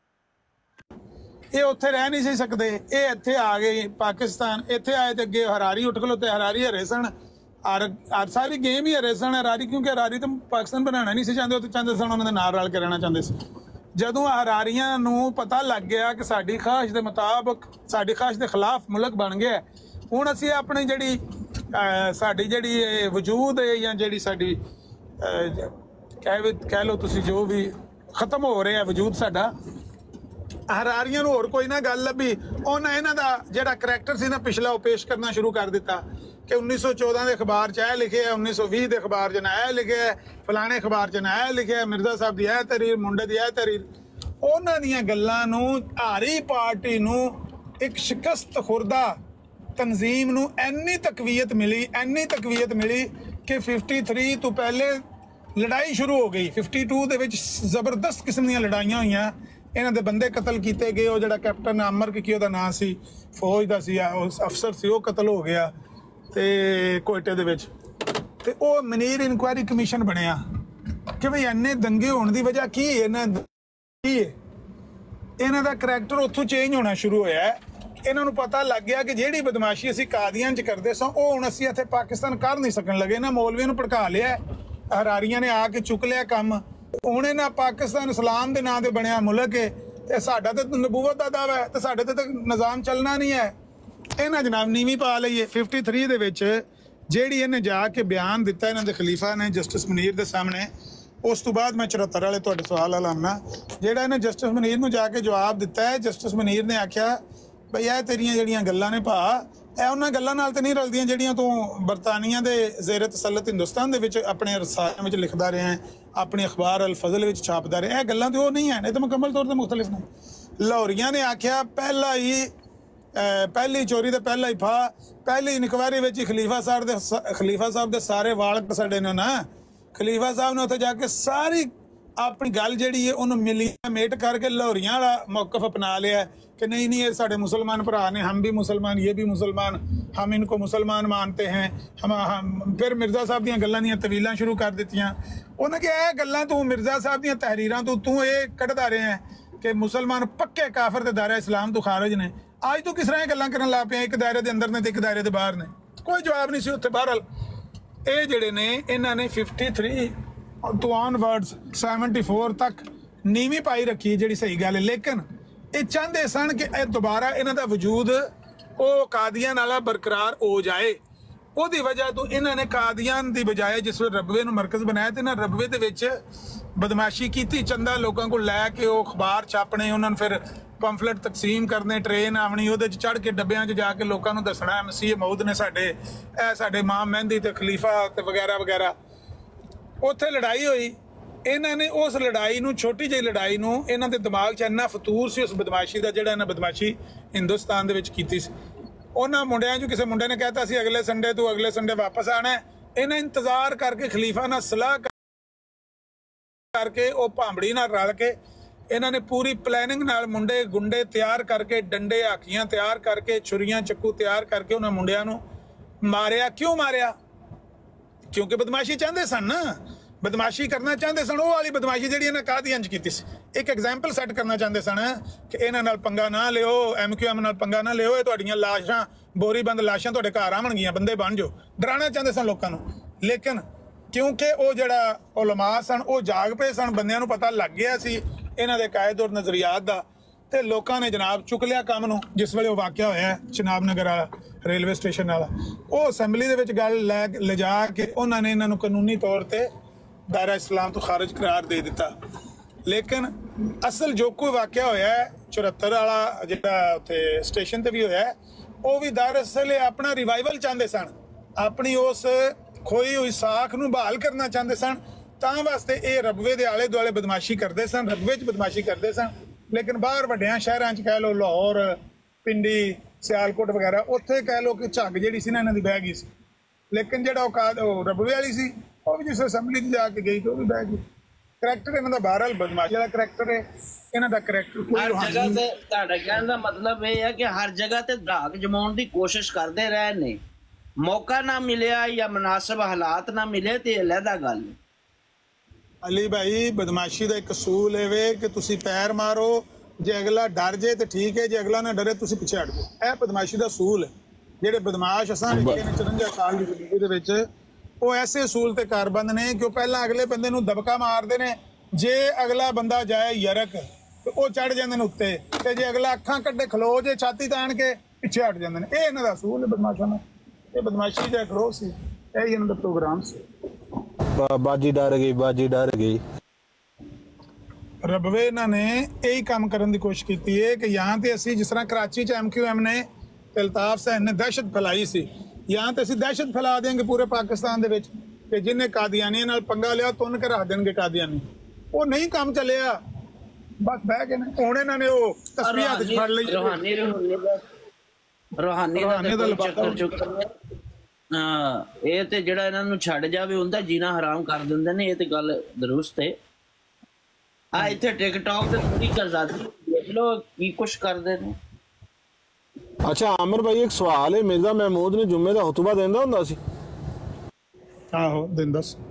ਇਹ ਉੱਥੇ ਰਹਿ ਨਹੀਂ ਸੀ ਸਕਦੇ, ਇਹ ਇੱਥੇ ਆ ਗਏ ਪਾਕਿਸਤਾਨ। ਇੱਥੇ ਆਏ ਤੇ ਅੱਗੇ ਹਰਾਰੀ ਉੱਠ ਖਲੋਤੇ, ਹਰਾਰੀ ਹਰੇ ਸਨ, ਔਰ ਸਾਰੀ ਗੇਮ ਹੀ ਹਰੇ ਸਨ ਹਰਾਰੀ, ਕਿਉਂਕਿ ਹਰਾਰੀ ਤਾਂ ਪਾਕਿਸਤਾਨ ਬਣਾਉਣਾ ਨਹੀਂ ਸੀ ਚਾਹੁੰਦੇ, ਉਹ ਤਾਂ ਚਾਹੁੰਦੇ ਸਨ ਉਹਨਾਂ ਦੇ ਨਾਲ ਰਲ ਕੇ ਰਹਿਣਾ ਚਾਹੁੰਦੇ ਸੀ। ਜਦੋਂ ਹਰਾਰੀਆਂ ਨੂੰ ਪਤਾ ਲੱਗ ਗਿਆ ਕਿ ਸਾਡੀ ਖਾਸ਼ ਦੇ ਮੁਤਾਬਕ, ਸਾਡੀ ਖਾਸ਼ ਦੇ ਖਿਲਾਫ ਮੁਲਕ ਬਣ ਗਿਆ, ਹੁਣ ਅਸੀਂ ਆਪਣੀ ਜਿਹੜੀ ਸਾਡੀ ਜਿਹੜੀ ਵਜੂਦ ਹੈ ਜਾਂ ਜਿਹੜੀ ਸਾਡੀ ਕਹਿ ਕਹਿ ਲਓ ਤੁਸੀਂ, ਜੋ ਵੀ ਖਤਮ ਹੋ ਰਿਹਾ ਵਜੂਦ ਸਾਡਾ, ਹਰਾਰੀਆਂ ਨੂੰ ਹੋਰ ਕੋਈ ਨਾ ਗੱਲ ਲੱਭੀ। ਉਹਨਾਂ ਇਹਨਾਂ ਦਾ ਜਿਹੜਾ ਕਰੈਕਟਰ ਸੀ ਨਾ ਪਿਛਲਾ, ਉਹ ਪੇਸ਼ ਕਰਨਾ ਸ਼ੁਰੂ ਕਰ ਦਿੱਤਾ ਕਿ ਉੱਨੀ ਸੌ ਚੌਦਾਂ ਦੇ ਅਖਬਾਰ 'ਚ ਇਹ ਲਿਖਿਆ, ਉੱਨੀ ਸੌ ਵੀਹ ਦੇ ਅਖਬਾਰ 'ਚ ਨਾ ਇਹ ਲਿਖਿਆ, ਫਲਾਣੇ ਅਖਬਾਰ 'ਚ ਨਾ ਇਹ ਲਿਖਿਆ, ਮਿਰਜ਼ਾ ਸਾਹਿਬ ਦੀ ਇਹ ਤਹਰੀਰ, ਮੁੰਡੇ ਦੀ ਇਹ ਤਹਰੀਰ। ਉਹਨਾਂ ਦੀਆਂ ਗੱਲਾਂ ਨੂੰ ਹਾਰੀ ਪਾਰਟੀ ਨੂੰ ਇੱਕ ਸ਼ਿਕਸਤ ਖੁਰਦਾ ਤਨਜ਼ੀਮ ਨੂੰ ਇੰਨੀ ਤਕਵੀਅਤ ਮਿਲੀ ਇੰਨੀ ਤਕਵੀਅਤ ਮਿਲੀ ਕਿ तिरेपन ਤੋਂ ਪਹਿਲੇ ਲੜਾਈ ਸ਼ੁਰੂ ਹੋ ਗਈ। बावन ਦੇ ਵਿੱਚ ਜ਼ਬਰਦਸਤ ਕਿਸਮ ਦੀਆਂ ਲੜਾਈਆਂ ਹੋਈਆਂ, ਇਹਨਾਂ ਦੇ ਬੰਦੇ ਕਤਲ ਕੀਤੇ ਗਏ। ਉਹ ਜਿਹੜਾ ਕੈਪਟਨ ਅਮਰ ਕੀ ਉਹਦਾ ਨਾਂ ਸੀ, ਫੌਜ ਦਾ ਸੀ, ਉਸ ਅਫਸਰ ਸੀ, ਉਹ ਕਤਲ ਹੋ ਗਿਆ ਤੇ ਕੋਇਟੇ ਦੇ ਵਿੱਚ। ਤੇ ਉਹ ਮਨੀਰ ਇਨਕੁਆਇਰੀ ਕਮਿਸ਼ਨ ਬਣਿਆ ਕਿ ਭਈ ਇੰਨੇ ਦੰਗੇ ਹੋਣ ਦੀ ਵਜ੍ਹਾ ਕੀ ਹੈ, ਇਹਨਾਂ ਕੀ ਹੈ। ਇਹਨਾਂ ਦਾ ਕਰੈਕਟਰ ਉੱਥੋਂ ਚੇਂਜ ਹੋਣਾ ਸ਼ੁਰੂ ਹੋਇਆ। ਇਹਨਾਂ ਨੂੰ ਪਤਾ ਲੱਗ ਗਿਆ ਕਿ ਜਿਹੜੀ ਬਦਮਾਸ਼ੀ ਅਸੀਂ ਕਾਦੀਆਂ 'ਚ ਕਰਦੇ ਸਾਂ ਉਹ ਹੁਣ ਅਸੀਂ ਇੱਥੇ ਪਾਕਿਸਤਾਨ ਕਰ ਨਹੀਂ ਸਕਣ ਲੱਗੇ। ਨਾ ਮੌਲਵੀਆਂ ਨੂੰ ਭੜਕਾ ਲਿਆ, ਹਰਾਰੀਆਂ ਨੇ ਆ ਕੇ ਚੁੱਕ ਲਿਆ ਕੰਮ। ਹੁਣ ਇਹਨਾਂ ਪਾਕਿਸਤਾਨ ਇਸਲਾਮ ਦੇ ਨਾਂ ਤੇ ਬਣਿਆ ਮੁਲਕ ਹੈ ਤੇ ਸਾਡਾ ਤਾਂ ਨਬੂਵਤ ਦਾ ਦਾਵਾ ਹੈ ਤੇ ਸਾਡੇ ਤੇ ਤਾਂ ਨਿਜ਼ਾਮ ਚੱਲਣਾ ਨਹੀਂ ਹੈ। ਇਹਨਾਂ ਜਨਾਬ ਨੀਵੀਂ ਪਾ ਲਈਏ। तिरेपन ਦੇ ਵਿੱਚ ਜਿਹੜੀ ਇਹਨੇ ਜਾ ਕੇ ਬਿਆਨ ਦਿੱਤਾ ਇਹਨਾਂ ਦੇ ਖਲੀਫਾ ਨੇ ਜਸਟਿਸ ਮਨੀਰ ਦੇ ਸਾਹਮਣੇ, ਉਸ ਤੋਂ ਬਾਅਦ ਮੈਂ चौहत्तर ਵਾਲੇ ਤੁਹਾਡੇ ਸਵਾਲ ਵਾਲਾ ਆਉਣਾ। ਜਿਹੜਾ ਇਹਨੇ ਜਸਟਿਸ ਮਨੀਰ ਨੂੰ ਜਾ ਕੇ ਜਵਾਬ ਦਿੱਤਾ ਹੈ, ਜਸਟਿਸ ਮਨੀਰ ਨੇ ਆਖਿਆ ਬਈ ਇਹ ਤੇਰੀਆਂ ਜਿਹੜੀਆਂ ਗੱਲਾਂ ਨੇ ਭਾ ਇਹ ਉਹਨਾਂ ਗੱਲਾਂ ਨਾਲ ਤੇ ਨਹੀਂ ਰਲਦੀਆਂ ਜਿਹੜੀਆਂ ਤੂੰ ਬਰਤਾਨੀਆ ਦੇ ਜ਼ੇਰ ਤਸੱਲਤ ਹਿੰਦੁਸਤਾਨ ਦੇ ਵਿੱਚ ਆਪਣੇ ਰਸਾਲਿਆਂ ਵਿੱਚ ਲਿਖਦਾ ਰਿਹਾ, ਆਪਣੇ ਅਖਬਾਰ ਅਲ ਫਜ਼ਲ ਵਿੱਚ ਛਾਪਦਾ ਰਿਹਾ। ਇਹ ਗੱਲਾਂ ਤੇ ਉਹ ਨਹੀਂ ਹਨ, ਇਹ ਤਾਂ ਮੁਕੰਮਲ ਤੌਰ ਤੇ ਮੁਖਤਲਿਫ ਨੇ। ਲਾਹੌਰੀਆਂ ਨੇ ਆਖਿਆ ਪਹਿਲਾ ਹੀ ਪਹਿਲੀ ਚੋਰੀ ਤੇ ਪਹਿਲਾ ਹੀ ਫਾ, ਪਹਿਲੀ ਇਨਕੁਆਇਰੀ ਵਿੱਚ ਖਲੀਫਾ ਸਾਹਿਬ ਦੇ ਖਲੀਫਾ ਸਾਹਿਬ ਦੇ ਸਾਰੇ ਵਾਲ ਸਾਡੇ ਨੇ ਨਾ। ਖਲੀਫਾ ਸਾਹਿਬ ਨੇ ਉੱਥੇ ਜਾ ਕੇ ਸਾਰੀ ਆਪਣੀ ਗੱਲ ਜਿਹੜੀ ਹੈ ਉਹਨੂੰ ਮਿਲੀ ਮੇਟ ਕਰਕੇ ਲਾਹੌਰੀਆਂ ਵਾਲਾ ਮੌਕਫ ਅਪਣਾ ਲਿਆ कि नहीं नहीं ये साढ़े मुसलमान भरा ने, हम भी मुसलमान, ये भी मुसलमान, हम इनको मुसलमान मानते हैं। हम, हम फिर मिर्ज़ा साहब ਦੀਆਂ ਗੱਲਾਂ ਦੀਆਂ ਤਵੀਲਾਂ ਸ਼ੁਰੂ ਕਰ ਦਿੱਤੀਆਂ। ਉਹਨਾਂ ਕਿਹਾ ਇਹ ਗੱਲਾਂ ਤੂੰ ਮਿਰਜ਼ਾ ਸਾਹਿਬ ਦੀਆਂ ਤਹਿਰੀਰਾਂ ਤੋਂ ਤੂੰ ਇਹ ਕੱਢਦਾ ਰਿਹਾ ਕਿ ਮੁਸਲਮਾਨ ਪੱਕੇ ਕਾਫਰ ਤੇ ਦਾਇਰਾ ਇਸਲਾਮ ਤੋਂ ਖਾਰਜ ਨੇ। ਅੱਜ ਤੂੰ ਕਿਸ ਤਰ੍ਹਾਂ ਇਹ ਗੱਲਾਂ ਕਰਨ ਲੱਗ ਪਿਆ, ਇੱਕ ਦਾਇਰੇ ਦੇ ਅੰਦਰ ਨੇ ਤੇ ਇੱਕ ਦਾਇਰੇ ਦੇ ਬਾਹਰ ਨੇ। ਕੋਈ ਜਵਾਬ ਨਹੀਂ ਸੀ ਉੱਥੇ। ਬਹਰਹਾਲ ਇਹ ਜਿਹੜੇ ਨੇ ਇਹਨਾਂ ਨੇ तिरेपन ਤੋਂ ਆਨਵਰਡਸ चौहत्तर ਤੱਕ ਨੀਵੀਂ ਪਾਈ ਰੱਖੀ, ਜਿਹੜੀ ਸਹੀ ਗੱਲ ਹੈ। ਲੇਕਿਨ ਇਹ ਚਾਹੁੰਦੇ ਸਨ ਕਿ ਇਹ ਦੁਬਾਰਾ ਇਹਨਾਂ ਦਾ ਵਜੂਦ ਉਹ ਕਾਦੀਆਂ ਨਾਲ ਬਰਕਰਾਰ ਹੋ ਜਾਏ। ਉਹਦੀ ਵਜ੍ਹਾ ਤੋਂ ਇਹਨਾਂ ਨੇ ਕਾਦੀਆਂ ਦੀ ਬਜਾਏ ਜਿਸ ਵੇਲੇ ਰਬਵੇ ਨੂੰ ਮਰਕਜ਼ ਬਣਾਇਆ ਤੇ ਇਹਨਾਂ ਰਬਵੇ ਦੇ ਵਿੱਚ ਬਦਮਾਸ਼ੀ ਕੀਤੀ। ਚੰਦਾ ਲੋਕਾਂ ਕੋਲ ਲੈ ਕੇ ਉਹ ਅਖਬਾਰ ਛਾਪਣੇ, ਉਹਨਾਂ ਨੂੰ ਫਿਰ ਪੰਫਲੇਟ ਤਕਸੀਮ ਕਰਨੇ, ਟ੍ਰੇਨ ਆਵਣੀ, ਉਹਦੇ 'ਚ ਚੜ੍ਹ ਕੇ ਡੱਬਿਆਂ 'ਚ ਜਾ ਕੇ ਲੋਕਾਂ ਨੂੰ ਦੱਸਣਾ ਮਸੀਹ ਮਊਦ ਨੇ ਸਾਡੇ, ਇਹ ਸਾਡੇ ਇਮਾਮ ਮਹਿੰਦੀ ਤੇ ਖਲੀਫਾ ਤੇ ਵਗੈਰਾ ਵਗੈਰਾ। ਉੱਥੇ ਲੜਾਈ ਹੋਈ। ਇਹਨਾਂ ਨੇ ਉਸ ਲੜਾਈ ਨੂੰ, ਛੋਟੀ ਜਿਹੀ ਲੜਾਈ ਨੂੰ, ਇਹਨਾਂ ਦੇ ਦਿਮਾਗ 'ਚ ਇੰਨਾ ਫਤੂਰ ਸੀ ਉਸ ਬਦਮਾਸ਼ੀ ਦਾ ਜਿਹੜਾ ਇਹਨਾਂ ਬਦਮਾਸ਼ੀ ਹਿੰਦੁਸਤਾਨ ਦੇ ਵਿੱਚ ਕੀਤੀ ਸੀ। ਉਹਨਾਂ ਮੁੰਡਿਆਂ 'ਚੋਂ ਕਿਸੇ ਮੁੰਡੇ ਨੇ ਕਹਿਤਾ ਸੀ ਅਗਲੇ ਸੰਡੇ ਤੋਂ ਅਗਲੇ ਸੰਡੇ ਵਾਪਸ ਆਣਾ। ਇਹਨਾਂ ਇੰਤਜ਼ਾਰ ਕਰਕੇ ਖਲੀਫਾ ਨਾਲ ਸਲਾਹ ਕਰਕੇ ਉਹ ਭਾਂਬੜੀ ਨਾਲ ਰਲ ਕੇ ਇਹਨਾਂ ਨੇ ਪੂਰੀ ਪਲੈਨਿੰਗ ਨਾਲ ਮੁੰਡੇ ਗੁੰਡੇ ਤਿਆਰ ਕਰਕੇ, ਡੰਡੇ ਹਾਕੀਆਂ ਤਿਆਰ ਕਰਕੇ, ਛੁਰੀਆਂ ਚੱਕੂ ਤਿਆਰ ਕਰਕੇ ਉਹਨਾਂ ਮੁੰਡਿਆਂ ਨੂੰ ਮਾਰਿਆ। ਕਿਉਂ ਮਾਰਿਆ? ਕਿਉਂਕਿ ਬਦਮਾਸ਼ੀ ਚਾਹੁੰਦੇ ਸਨ ਨਾ, ਬਦਮਾਸ਼ੀ ਕਰਨਾ ਚਾਹੁੰਦੇ ਸਨ। ਉਹ ਵਾਲੀ ਬਦਮਾਸ਼ੀ ਜਿਹੜੀ ਇਹਨਾਂ ਕਾਦੀਆਂ 'ਚ ਕੀਤੀ ਸੀ। ਇੱਕ ਐਗਜ਼ਾਮਪਲ ਸੈੱਟ ਕਰਨਾ ਚਾਹੁੰਦੇ ਸਨ ਕਿ ਇਹਨਾਂ ਨਾਲ ਪੰਗਾ ਨਾ ਲਿਓ, ਐਮ ਕਿਊ ਐਮ ਨਾਲ ਪੰਗਾ ਨਾ ਲਿਓ, ਇਹ ਤੁਹਾਡੀਆਂ ਲਾਸ਼ਾਂ, ਬੋਰੀਬੰਦ ਲਾਸ਼ਾਂ ਤੁਹਾਡੇ ਘਰ ਆਉਣਗੀਆਂ, ਬੰਦੇ ਬਣ ਜਾਓ। ਡਰਾਉਣਾ ਚਾਹੁੰਦੇ ਸਨ ਲੋਕਾਂ ਨੂੰ। ਲੇਕਿਨ ਕਿਉਂਕਿ ਉਹ ਜਿਹੜਾ ਉਲਮਾ ਸਨ ਉਹ ਜਾਗ ਪਏ ਸਨ, ਬੰਦਿਆਂ ਨੂੰ ਪਤਾ ਲੱਗ ਗਿਆ ਸੀ ਇਹਨਾਂ ਦੇ ਕਾਇਦ ਔਰ ਨਜ਼ਰੀਆਤ ਦਾ, ਤੇ ਲੋਕਾਂ ਨੇ ਜਨਾਬ ਚੁੱਕ ਲਿਆ ਕੰਮ ਨੂੰ। ਜਿਸ ਵੇਲੇ ਉਹ ਵਾਕਿਆ ਹੋਇਆ ਚਨਾਬ ਨਗਰ ਵਾਲਾ ਰੇਲਵੇ ਸਟੇਸ਼ਨ ਵਾਲਾ, ਉਹ ਅਸੈਂਬਲੀ ਦੇ ਵਿੱਚ ਗੱਲ ਲੈ ਲਿਜਾ ਕੇ ਉਹਨਾਂ ਨੇ ਇਹਨਾਂ ਨੂੰ ਕਾਨੂੰਨੀ ਤੌਰ ਤੇ ਦਾਇਰਾ ਇਸਲਾਮ ਤੋਂ ਖਾਰਜ ਕਰਾਰ ਦੇ ਦਿੱਤਾ। ਲੇਕਿਨ ਅਸਲ ਜੋ ਕੋਈ ਵਾਕਿਆ ਹੋਇਆ चौहत्तर ਵਾਲਾ ਜਿਹੜਾ ਉੱਥੇ ਸਟੇਸ਼ਨ ਤੇ ਵੀ ਹੋਇਆ, ਉਹ ਵੀ ਦਰਅਸਲ ਆਪਣਾ ਰਿਵਾਈਵਲ ਚਾਹੁੰਦੇ ਸਨ, ਆਪਣੀ ਉਸ ਖੋਈ ਹੋਈ ਸਾਖ ਨੂੰ ਬਹਾਲ ਕਰਨਾ ਚਾਹੁੰਦੇ ਸਨ। ਤਾਂ ਵਾਸਤੇ ਇਹ ਰਬਵੇ ਦੇ ਆਲੇ ਦੁਆਲੇ ਬਦਮਾਸ਼ੀ ਕਰਦੇ ਸਨ, ਰਬਵੇ 'ਚ ਬਦਮਾਸ਼ੀ ਕਰਦੇ ਸਨ। ਲੇਕਿਨ ਬਾਹਰ ਵੱਡਿਆਂ ਸ਼ਹਿਰਾਂ 'ਚ ਕਹਿ ਲਓ, ਲਾਹੌਰ, ਪਿੰਡੀ, ਸਿਆਲਕੋਟ ਵਗੈਰਾ, ਉੱਥੇ ਕਹਿ ਲਓ ਕਿ ਝੱਗ ਜਿਹੜੀ ਸੀ ਨਾ ਇਹਨਾਂ ਦੀ ਬਹਿ ਗਈ ਸੀ। ਲੇਕਿਨ ਜਿਹੜਾ ਔਕਾਤ ਉਹ ਰਬਵੇ ਵਾਲੀ ਸੀ, ਉਹ ਵੀ ਜਿਸ ਅਸੈਂਬਲੀ 'ਚ ਜਾ ਕੇ ਗਈ ਤੇ ਉਹ ਵੀ ਬਹਿ ਗਈ। ਕਰੈਕਟਰ ਇਹਨਾਂ ਦਾ ਬਹਰਹਾਲ ਬਦਮਾਸ਼ੀ ਵਾਲਾ ਕਰੈਕਟਰ ਹੈ। ਇਹਨਾਂ ਦਾ ਕਰੈਕਟਰ ਹਰ ਜਗ੍ਹਾ ਤੇ, ਤੁਹਾਡਾ ਕਹਿਣ ਦਾ ਮਤਲਬ ਇਹ ਹੈ ਕਿ ਹਰ ਜਗ੍ਹਾ ਤੇ ਧਾਕ ਜਮਾਉਣ ਦੀ ਕੋਸ਼ਿਸ਼ ਕਰਦੇ ਰਹੇ ਨੇ। ਮੌਕਾ ਨਾ ਮਿਲਿਆ ਜਾਂ ਮੁਨਾਸਬ ਹਾਲਾਤ ਨਾ ਮਿਲੇ ਤੇ ਅਲੱਗਾ ਗੱਲ ਹੈ। ਅਲੀ ਭਾਈ, ਬਦਮਾਸ਼ੀ ਦਾ ਇੱਕ ਅਸੂਲ ਹੈ ਵੇ ਕਿ ਤੁਸੀਂ ਪੈਰ ਮਾਰੋ, ਜੇ ਅਗਲਾ ਡਰ ਜੇ ਤੇ ਠੀਕ ਹੈ, ਜੇ ਅਗਲਾ ਨਾ ਡਰੇ ਤੁਸੀਂ ਪਿੱਛੇ ਹਟ ਜਾਓ। ਇਹ ਬਦਮਾਸ਼ੀ ਦਾ ਅਸੂਲ ਹੈ। ਜਿਹੜੇ ਬਦਮਾਸ਼ ਅਸਾਂ ਵੇਖੇ ਨੇ ਚੁਰੰਜਾ ਸਾਲ ਦੀ ਜ਼ਿੰਦਗੀ ਦੇ ਵਿੱਚ, ਉਹ ਐਸੇ ਅਸੂਲ ਤੇ ਕਾਰਬੰਦ ਨੇ ਕਿ ਉਹ ਪਹਿਲਾਂ ਅਗਲੇ ਬੰਦੇ ਨੂੰ ਦਬਕਾ ਮਾਰਦੇ ਨੇ। ਜੇ ਅਗਲਾ ਬੰਦਾ ਜਾਏ ਯਰਕ ਤੇ ਉਹ ਚੜ ਜਾਂਦੇ ਨੇ ਉੱਤੇ, ਤੇ ਜੇ ਅਗਲਾ ਅੱਖਾਂ ਕੱਢੇ ਖਲੋ ਜੇ ਛਾਤੀ ਤਾਣ ਕੇ ਪਿੱਛੇ ਹਟ ਜਾਂਦੇ ਨੇ। ਇਹ ਇਹਨਾਂ ਦਾ ਅਸੂਲ ਹੈ ਬਦਮਾਸ਼ਾਂ ਦਾ। ਇਹ ਬਦਮਾਸ਼ੀ ਦਾ ਗਰੋਹ ਸੀ, ਇਹ ਇਹਨਾਂ ਦਾ ਪ੍ਰੋਗਰਾਮ ਸੀ। ਬਾਜੀ ਡਰ ਗਈ, ਬਾਜੀ ਡਰ ਗਈ। ਰਬਵੇ ਇਹਨਾਂ ਨੇ ਇਹੀ ਕੰਮ ਕਰਨ ਦੀ ਕੋਸ਼ਿਸ਼ ਕੀਤੀ ਹੈ ਕਿ ਯਹਾਂ ਤੇ ਅਸੀਂ ਜਿਸ ਤਰ੍ਹਾਂ ਕਰਾਚੀ 'ਚ ਐਮ ਕਿਊ ਐਮ ਨੇ, ਅਲਤਾਫ ਸਾਹਿਬ ਨੇ ਦਹਿਸ਼ਤ ਫੈਲਾਈ ਸੀ, ਯਹਾਂ ਤੇ ਅਸੀਂ ਦਹਿਸ਼ਤ ਫੈਲਾ ਦੇਂਗੇ ਪੂਰੇ ਪਾਕਿਸਤਾਨ ਦੇ ਵਿੱਚ ਕਿ ਜਿਹਨੇ ਕਾਦੀਆਨੀਆਂ ਨਾਲ ਪੰਗਾ ਲਿਆ ਤੁੰਨ ਕੇ ਰੱਖ ਦੇਣਗੇ ਕਾਦੀਆਨੀ। ਉਹ ਨਹੀਂ ਕੰਮ ਚੱਲਿਆ। बस बह गए ने हुण इन्हां ने ओ तस्बीह हत्थ च फड़ लई रूहानी रूहानी दा रूहानी दा रूहानी दा कोई लिफाफा ਚੱਕਰ ਚੁੱਕਰ ਨਹੀਂ। ਹਾਂ ਇਹ ਤੇ ਜਿਹੜਾ ਇਹਨਾਂ ਨੂੰ ਛੱਡ ਜਾਵੇ ਹੁੰਦਾ ਜੀਣਾ ਹਰਾਮ ਕਰ ਦਿੰਦੇ ਨੇ। ਇਹ ਤੇ ਗੱਲ ਦਰੁਸਤ ਹੈ। ਆ ਇੱਥੇ ਟਿਕਟੌਕ ਤੇ ਥੋੜੀ ਆਜ਼ਾਦੀ ਦੇਖ ਲਓ ਕੀ ਕੁਛ ਕਰਦੇ ਨੇ। अच्छा आमिर भाई एक सवाल है, मिर्जा महमूद ने जुम्मे का खुतबा देंदा हुंदा सी? आहो दिंदा सी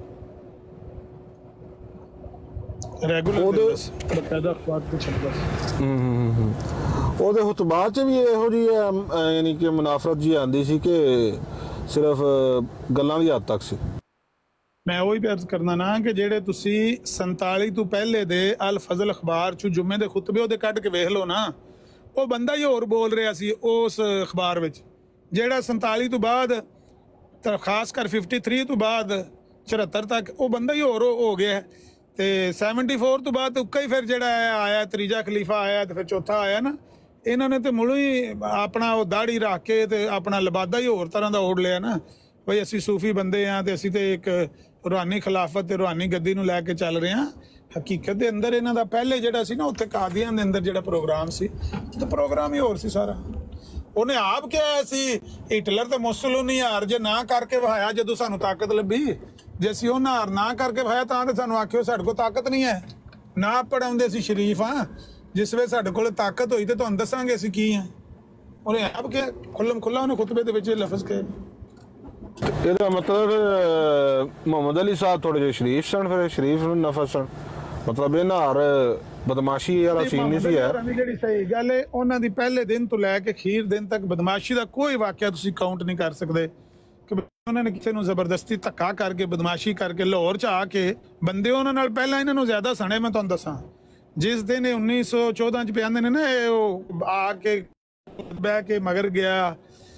रेगुलर दिंदा सी बकायदा अखबार ते छपदा सी। हम्म हम्म हम्म ਉਹਦੇ ਖੁਤਬਾਤ 'ਚ ਵੀ ਇਹੋ ਜਿਹੀ ਯਾਨੀ ਕਿ ਮੁਨਾਫਰਤ ਜੀ ਆਂਦੀ ਸੀ ਕਿ ਸਿਰਫ ਗੱਲਾਂ ਦੀ ਹੱਦ ਤੱਕ ਸੀ। ਮੈਂ ਉਹੀ ਅਰਜ਼ ਕਰਨਾ ਨਾ ਕਿ ਜਿਹੜੇ ਤੁਸੀਂ ਸੰਤਾਲੀ ਤੋਂ ਪਹਿਲੇ ਦੇ ਅਲ ਫਜ਼ਲ ਅਖਬਾਰ 'ਚ ਜੁਮੇ ਦੇ ਖੁਤਬੇ ਉਹਦੇ ਕੱਢ ਕੇ ਵੇਖ ਲਓ ਨਾ, ਉਹ ਬੰਦਾ ਹੀ ਹੋਰ ਬੋਲ ਰਿਹਾ ਸੀ ਉਸ ਅਖਬਾਰ ਵਿੱਚ। ਜਿਹੜਾ ਸੰਤਾਲੀ ਤੋਂ ਬਾਅਦ ਤਾਂ ਖਾਸ ਕਰ तिरेपन ਤੋਂ ਬਾਅਦ चौहत्तर ਤੱਕ ਉਹ ਬੰਦਾ ਹੀ ਹੋਰ ਹੋ ਗਿਆ। ਤੇ चौहत्तर ਤੋਂ ਬਾਅਦ ਉੱਕਾ ਹੀ ਫਿਰ ਜਿਹੜਾ ਆਇਆ ਤੀਜਾ ਖਲੀਫਾ ਆਇਆ ਤੇ ਫਿਰ ਚੌਥਾ ਆਇਆ ਨਾ, ਇਹਨਾਂ ਨੇ ਤੇ ਮੁੱਲੋਂ ਹੀ ਆਪਣਾ ਉਹ ਦਾੜੀ ਰੱਖ ਕੇ ਤੇ ਆਪਣਾ ਲਬਾਦਾ ਹੀ ਹੋਰ ਤਰ੍ਹਾਂ ਦਾ ਓੜ ਲਿਆ ਨਾ, ਬਈ ਅਸੀਂ ਸੂਫੀ ਬੰਦੇ ਆ ਤੇ ਅਸੀਂ ਤੇ ਇੱਕ ਰੂਹਾਨੀ ਖਿਲਾਫਤ ਤੇ ਰੂਹਾਨੀ ਗੱਦੀ ਨੂੰ ਲੈ ਕੇ ਚੱਲ ਰਹੇ ਹਾਂ। ਹਕੀਕਤ ਦੇ ਅੰਦਰ ਇਹਨਾਂ ਦਾ ਪਹਿਲੇ ਜਿਹੜਾ ਸੀ ਨਾ ਉੱਥੇ ਕਾਦੀਆਂ ਦੇ ਅੰਦਰ ਜਿਹੜਾ ਪ੍ਰੋਗਰਾਮ ਸੀ ਤੇ ਪ੍ਰੋਗਰਾਮ ਹੀ ਹੋਰ ਸੀ ਸਾਰਾ। ਉਹਨੇ ਆਪ ਕਿਹਾ ਸੀ ਹਿਟਲਰ ਤੇ ਮੁਸੋਲਿਨੀ ਹਾਰ ਜੇ ਨਾ ਕਰਕੇ ਵਹਾਇਆ ਜਦੋਂ ਸਾਨੂੰ ਤਾਕਤ ਲੱਭੀ, ਜੇ ਅਸੀਂ ਉਹਨਾਂ ਹਾਰ ਨਾ ਕਰਕੇ ਵਹਾਇਆ ਤਾਂ ਤੇ ਸਾਨੂੰ ਆਖਿਓ ਸਾਡੇ ਕੋਲ ਤਾਕਤ ਨਹੀਂ ਹੈ, ਨਾ ਪੜਾਉਂਦੇ ਸੀ ਸ਼ਰੀਫ ਆ, ਜਿਸ ਵੇਲੇ ਸਾਡੇ ਕੋਲ ਤਾਕਤ ਹੋਈ ਤੇ ਤੁਹਾਨੂੰ ਦੱਸਾਂਗੇ ਅਸੀਂ ਕੀ ਆ। ਉਹਨੇ ਆਪ ਕਿਹਾ ਖੁੱਲਮ ਖੁੱਲਾ ਉਹਨੇ ਖੁਤਬੇ ਦੇ ਵਿੱਚ ਲਫ਼ਜ਼ ਕਹੇ। ਇਹਦਾ ਮਤਲਬ ਮੁਹੰਮਦ ਅਲੀ ਸਾਹਿਬ ਥੋੜੇ ਜਿਹੇ ਸ਼ਰੀਫ ਸਨ, ਫਿਰ ਸ਼ਰੀਫ ਨਫਸ ਸਨ, ਮਤਲਬ ਇਹ ਨਾਰ ਬਦਮਾਸ਼ੀ ਵਾਲਾ ਸੀਨ ਨਹੀਂ ਸੀ ਹੈ। ਜਿਹੜੀ ਸਹੀ ਗੱਲ ਹੈ ਉਹਨਾਂ ਦੀ ਪਹਿਲੇ ਦਿਨ ਤੋਂ ਲੈ ਕੇ ਅਖੀਰ ਦਿਨ ਤੱਕ ਬਦਮਾਸ਼ੀ ਦਾ ਕੋਈ ਵਾਕਿਆ ਤੁਸੀਂ ਕਾਊਂਟ ਨਹੀਂ ਕਰ ਸਕਦੇ ਕਿ ਉਹਨਾਂ ਨੇ ਕਿਸੇ ਨੂੰ ਜ਼ਬਰਦਸਤੀ ਧੱਕਾ ਕਰਕੇ ਬਦਮਾਸ਼ੀ ਕਰਕੇ ਲਾਹੌਰ 'ਚ ਆ ਕੇ ਬੰਦੇ ਉਹਨਾਂ ਨਾਲ ਪਹਿਲਾਂ ਇਹਨਾਂ ਨੂੰ ਜ਼ਿਆਦਾ ਸਣੇ। ਮੈਂ ਤੁਹਾਨੂੰ ਦੱਸਾਂ ਜਿਸ ਦਿਨ ਇਹ ਉੱਨੀ ਸੌ ਚੌਦਾਂ 'ਚ ਪਿਆਂਦੇ ਨੇ ਨਾ ਇਹ ਉਹ ਆ ਕੇ ਬਹਿ ਕੇ ਮਗਰ ਗਿਆ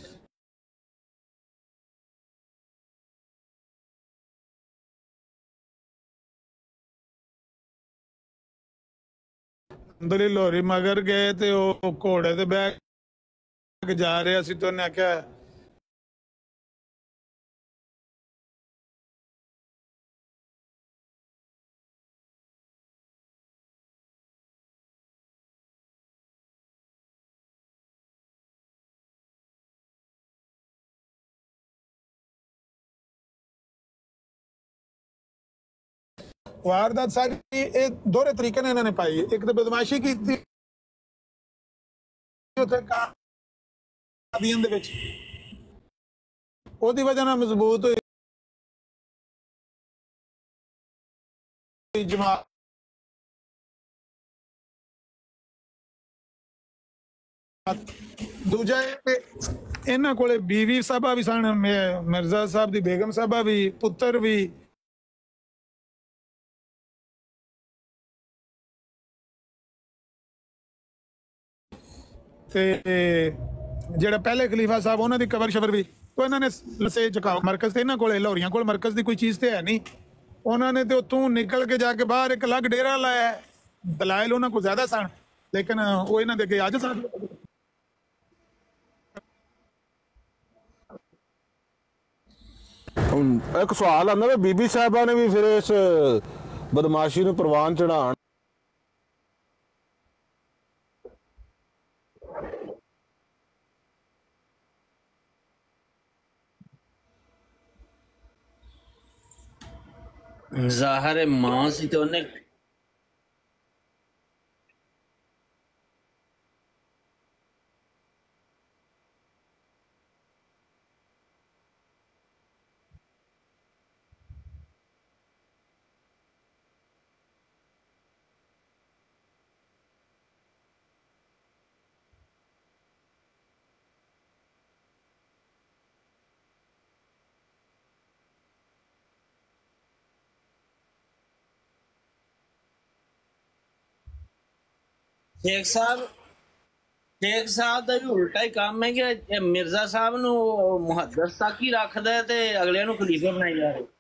ਅੰਦਰਲੀ ਲੋਰੀ ਮਗਰ ਗਏ ਤੇ ਉਹ ਘੋੜੇ ਤੇ ਬਹਿ ਕੇ ਜਾ ਰਿਹਾ ਸੀ ਤੇ ਉਹਨੇ ਆਖਿਆ ਵਾਰਦਾਤ ਸਾਰੀ ਇਹ ਦੋਹਰੇ ਤਰੀਕੇ ਨਾਲ ਇਹਨਾਂ ਨੇ ਪਾਈ। ਇੱਕ ਤਾਂ ਬਦਮਾਸ਼ੀ ਕੀਤੀ ਉੱਥੇ ਕਾਦੀਆਂ ਦੇ ਵਿੱਚ, ਉਹਦੀ ਵਜ੍ਹਾ ਨਾਲ ਮਜ਼ਬੂਤ ਹੋਈ ਜਮਾਤ। ਦੂਜਾ ਇਹਨਾਂ ਕੋਲੇ ਬੀਵੀ ਸਾਹਿਬਾ ਵੀ ਸਨ, ਮਿਰਜ਼ਾ ਸਾਹਿਬ ਦੀ ਬੇਗਮ ਸਾਹਿਬਾ ਵੀ, ਪੁੱਤਰ ਵੀ। ਤੇ ਜਿਹੜਾ ਪਹਿਲੇ ਖਲੀਫਾ ਸਾਹਿਬ ਉਹਨਾਂ ਦੀ ਕਬਰ ਸ਼ਬਰ ਵੀ ਉਹ ਇਹਨਾਂ ਨੇ ਲਸੇ ਚੁਕਾਓ ਮਰਕਜ਼ ਤੇ ਇਹਨਾਂ ਕੋਲੇ ਲਾਹੌਰੀਆਂ ਕੋਲ ਮਰਕਜ਼ ਦੀ ਕੋਈ ਚੀਜ਼ ਤੇ ਹੈ ਨਹੀਂ। ਉਹਨਾਂ ਨੇ ਤੇ ਉੱਥੋਂ ਨਿਕਲ ਕੇ ਜਾ ਕੇ ਬਾਹਰ ਇੱਕ ਅਲੱਗ ਡੇਰਾ ਲਾਇਆ। ਦਲਾਇਲ ਉਹਨਾਂ ਕੋਲ ਜ਼ਿਆਦਾ ਸਨ ਲੇਕਿਨ ਉਹ ਇਹਨਾਂ ਦੇ ਅੱਗੇ ਅੱਜ ਸਾਥ। ਇੱਕ ਸਵਾਲ ਆਉਂਦਾ ਵੀ ਬੀਬੀ ਸਾਹਿਬਾਂ ਨੇ ਵੀ ਫਿਰ ਇਸ ਬਦਮਾਸ਼ੀ ਨੂੰ ਪ੍ਰਵਾਨ ਚੜਾਉਣ ਜ਼ਾਹਰ ਮਾਂ ਸੀ ਤੇ ਉਹਨੇ शेख साहब शेख साहब ਦਾ ਵੀ ਉਲਟਾ ਹੀ ਕੰਮ ਹੈ ਕਿ ਮਿਰਜ਼ਾ ਸਾਹਿਬ ਨੂੰ ਮੁਹੱਦਸ ਤੱਕ ਹੀ ਰੱਖਦਾ ਤੇ ਅਗਲਿਆਂ ਨੂੰ ਖਲੀਫਾ ਬਣਾਈ ਜਾ ਰਿਹਾ।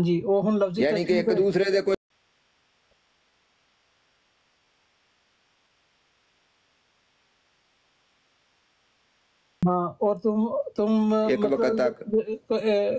जी वो हुन लफ्जी यानी कि एक दूसरे दे कोई हाँ और तुम तुम एक वक्त तक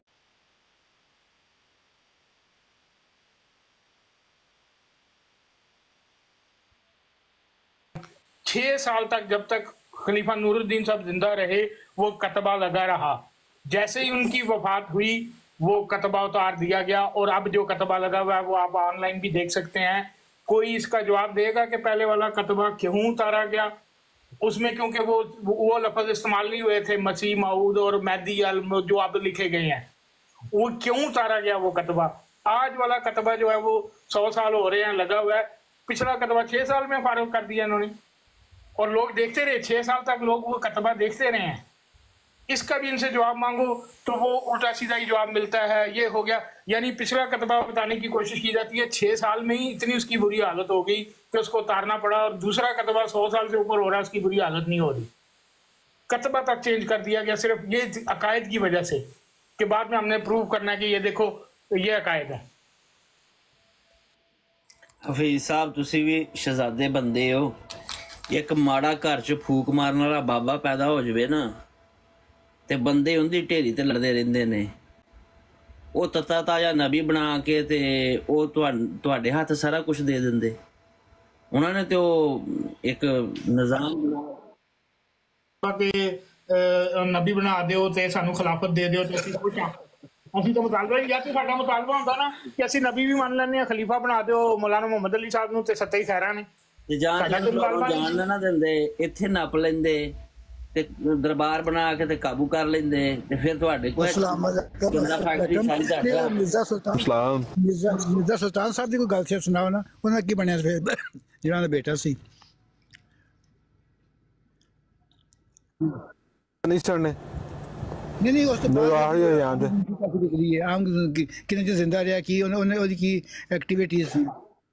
छह साल तक जब तक खलीफा नूरुद्दीन साहब जिंदा रहे वो कतबा लगा रहा। जैसे ही उनकी वफात हुई वो कतबा उतार दिया गया और अब जो कतबा लगा हुआ है वो आप ऑनलाइन भी देख सकते हैं। कोई इसका जवाब देगा कि पहले वाला कतबा क्यों उतारा गया? उसमें क्योंकि वो वो लफ्ज इस्तेमाल नहीं हुए थे मसीह माऊद और मैदी अल जो अब लिखे गए हैं, वो क्यों उतारा गया वो कतबा? आज वाला कतबा जो है वो सौ साल हो रहे हैं लगा हुआ है, पिछला कतबा छह साल में फारूक कर दिया इन्होंने और लोग देखते रहे, छह साल तक लोग वो कतबा देखते रहे हैं। इसका भी इनसे जवाब मांगो तो वो उल्टा सीधा ही जवाब मिलता है, ये हो गया। यानी पिछला कतबा बताने की कोशिश की जाती है, छह साल में ही इतनी उसकी बुरी हालत हो गई कि उसको उतारना पड़ा, और दूसरा कतबा सौ साल से ऊपर हो रहा है उसकी बुरी हालत नहीं हो रही। कतबा तक चेंज कर दिया गया सिर्फ ये अकायद की वजह से, कि बाद में हमने प्रूव करना है कि ये देखो ये अकायद है। हफीज साहब तुसी भी शहजादे बंदे हो, एक माड़ा घर च फूक मारन वाला बाबा पैदा हो जाए ना ते बंदे उनकी ढेरी ते लड़ते रहते ने। वो तता ताजा नबी बना के ते वो तुहाडे हाथ सारा कुछ दे देंदे। उन्होंने तो एक निजाम बनाया नबी बना दो ते सानू खिलाफत दे दो ते असीं खुश हां। असीं तो मुतालबा या तो साडा मुतालबा हुंदा ना कि असीं नबी भी मान लैंदे आ, खलीफा बना दो मौलाना मुहम्मद अली साहब नूं ते सत्ते ही खैरा ने जान जान ना देंदे, इत्थे नप लेंदे ते दरबार बना के ते काबू कर लेंदे ते फिर तुहाडे कोल बंदा फैक्ट्री सारी जाता। मिर्जा सुल्तान सलाम मिर्जा मिर्जा सुल्तान साहब दी कोई गल से सुनाओ ना, उन्हां की बनया फिर जिहड़ा दा बेटा सी नहीं चढ़ने नहीं नहीं उस तो बाद आ गया याद है गुजरी है आम कितने जो जिंदा रहा की उन्होंने उन्हें की एक्टिविटीज सी।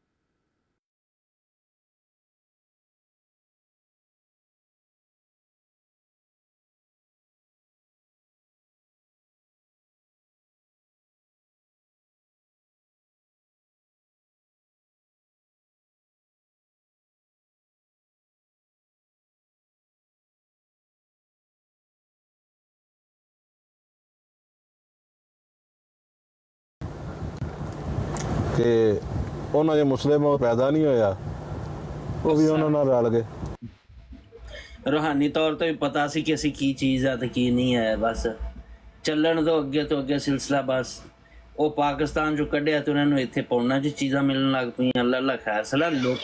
कि उन्होंने मुस्लिम पैदा नहीं होया वो भी उन्होंने रल गए। रूहानी तौर तो भी पता सी कि असी की चीज़ है तो की नहीं है, बस चलन तो अगे तो अगे सिलसिला। बस वो पाकिस्तान जो कढ़िया तो उन्होंने इतने पौना च चीज़ां मिलन लग पई। अल्लाह अल्लाह खैर सला लोग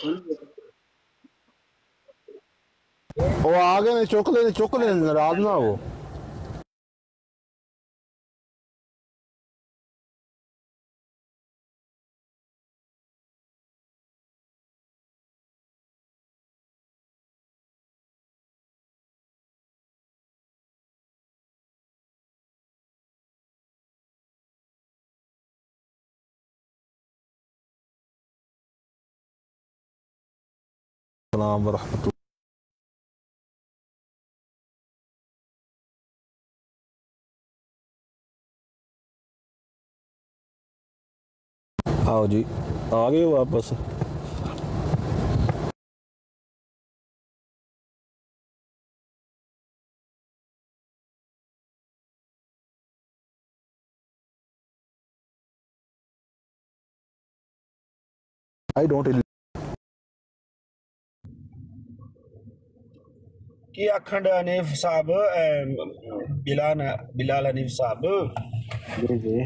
वो आ गए ने चुक ले चुक ले नाराज ना हो। अस्सलाम वरहमतुल्लाह। आओ जी आ गए वापस। आई डोंट की अखंड हनीफ साहब बिलाल बिलाल हनीफ साहब जी जी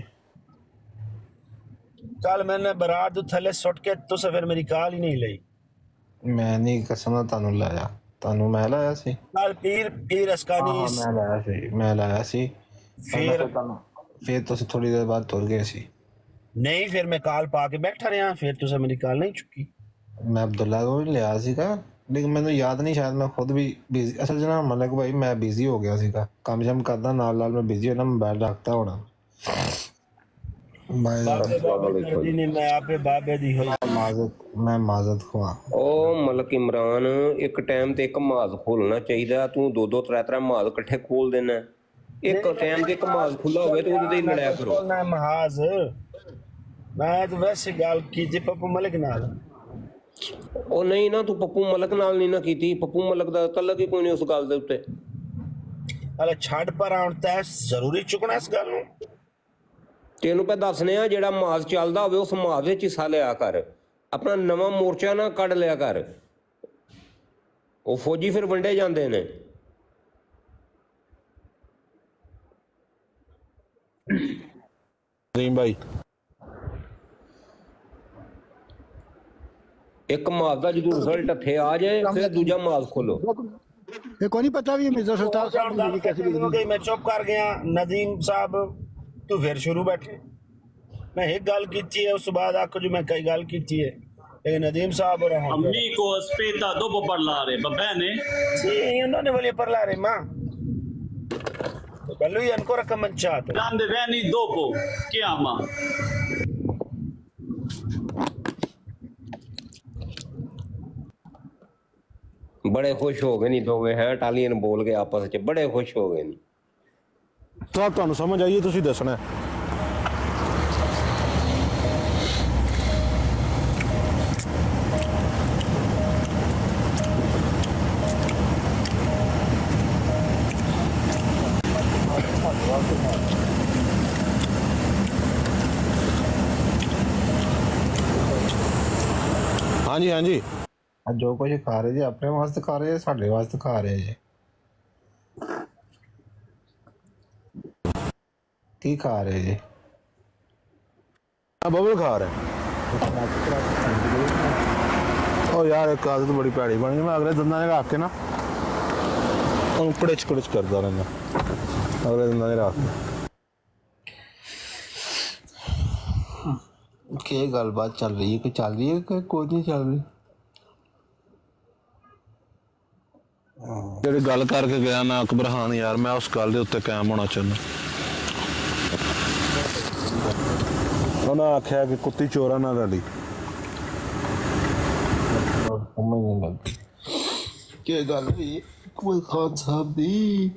कल मैंने बरात दे थले सुट के तुसे फिर मेरी कॉल ही नहीं लई। मैं नहीं कसम तानू लाया तानू मैं लाया सी कल पीर पीर अस्कानी हाँ मैं लाया सी मैं लाया सी फिर फिर तुसे थोड़ी देर बाद तुर गए सी। नहीं फिर मैं कॉल पा के बैठा रहा फिर तुसे मेरी कॉल नहीं चुकी। मैं अब्दुल्ला को भी लिया सी का लेकिन मैंने याद नहीं, शायद मैं खुद भी बिजी असल जना मलिक भाई मैं बिजी हो गया सी का काम शाम करदा नाल नाल मैं बिजी होना मोबाइल रखता होना। मैं माजत खुआ ओ मलक इमरान एक टाइम ते एक माज खोलना चाहिए, तू दो दो त्रै त्रै माज इकट्ठे खोल देना। एक टाइम ते एक माज खुला होवे तो उदे ही लड़ाया करो। महाज मैं तो वैसे गल की जी पप्पू मलिक नाल ਉਹ ਨਹੀਂ ਨਾ ਤੂੰ ਪੱਪੂ ਮਲਕ ਨਾਲ ਨਹੀਂ ਨਾ ਕੀਤੀ ਪੱਪੂ ਮਲਕ ਦਾ ਤਲਕ ਹੀ ਕੋਈ ਨਹੀਂ ਉਸ ਗੱਲ ਦੇ ਉੱਤੇ ਹਲੇ ਛੱਡ ਪਰ ਆਉਣ ਤਾਂ ਜ਼ਰੂਰੀ ਚੁੱਕਣਾ ਇਸ ਗੱਲ ਨੂੰ ਤੈਨੂੰ ਪੈ ਦੱਸਨੇ ਆ ਜਿਹੜਾ ਮਾਸ ਚੱਲਦਾ ਹੋਵੇ ਉਸ ਮਾਸ ਵਿੱਚ ਹਿੱਸਾ ਲਿਆ ਕਰ ਆਪਣਾ ਨਵਾਂ ਮੋਰਚਾ ਨਾ ਕੱਢ ਲਿਆ ਕਰ ਉਹ ਫੌਜੀ ਫਿਰ ਵੰਡੇ ਜਾਂਦੇ ਨੇ नहीं भाई एक मास का जो रिजल्ट थे आ जाए फिर दूजा मास खोलो ये को नहीं पता भी मिर्जा सुल्तान साहब की कैसी गई मैं चुप कर गया नदीम साहब तू फिर शुरू बैठे मैं एक गल की है उस बाद आखो जो मैं कई गल की है लेकिन नदीम साहब और अम्मी को स्पेता दो पर ला रहे बहने जी उन्होंने बोले पर ला रहे मां तो lui ancora cominciato grande veni dopo chiama बड़े खुश हो गए नहीं दोवे हैं इटालियन बोल के आपस में बड़े खुश हो गए नहीं तो ਤੁਹਾਨੂੰ ਸਮਝ ਆਈਏ ਤੁਸੀਂ ਦੱਸਣਾ हाँ जी हाँ जी जो कुछ खा रहे जी अपने वास्ते खा रहे साढ़े वास्ते खा रहे जी की खा रहे जी बबल खा रहे ओ यार एक आदत बड़ी भैड़ी बन गई मैं अगले दंदा ने रख के ना कुड़च कुड़च करता रहना अगले दंदा ने रख के गलबात चल रही है कोई चल रही है कोई कोई नहीं चल रही ਜਿਹੜੀ ਗੱਲ ਕਰਕੇ ਗਿਆ ਨਾ ਅਕਬਰਹਾਨ ਯਾਰ ਮੈਂ ਉਸ ਗੱਲ ਦੇ ਉੱਤੇ ਕਾਇਮ ਹੋਣਾ ਚਾਹੁੰਦਾ ਉਹਨਾਂ ਆਖਿਆ ਕਿ ਕੁੱਤੀ ਚੋਰਾਂ ਨਾਲ ਰਲੀ ਕੀ ਗੱਲ ਵੀ ਕੋਈ ਖਾਨ ਸਾਹਿਬ ਦੀ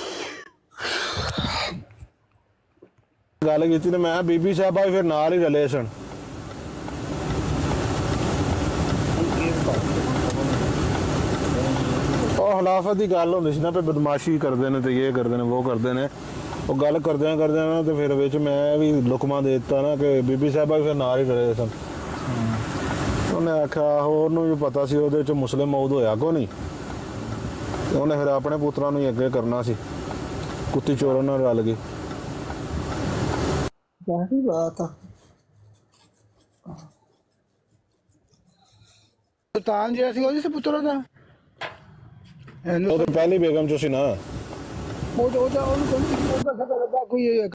ਗੱਲ ਕੀਤੀ ਤੇ ਮੈਂ ਬੀਬੀ ਸਾਹਿਬਾ ਫਿਰ ਨਾਲ ਹੀ ਰਲੇ ਸਨ खिलाफत की गल होंदी सी ना पे बदमाशी करते हैं तो ये करते हैं वो करते हैं वो गल करदे करदे ना तो फिर विच मैं भी लुकमा दे दिता ना कि बीबी साहबा फिर नाल ही रहे सन उन्हें आख्या होर भी पता सी उहदे च मुस्लिम मौद होया को नहीं तो उन्हें फिर अपने पुत्रा नूं अगे करना सी कुत्ती चोरों नाल रल गई क्या बात है सुल्तान जी सी ओदी सी पुत्रा दा ਉਹ ਤਾਂ ਪਹਿਲੀ ਬੇਗਮ ਚ ਸੀ ਨਾ ਉਹ ਉਹਦਾ ਉਹਨੂੰ ਕੋਈ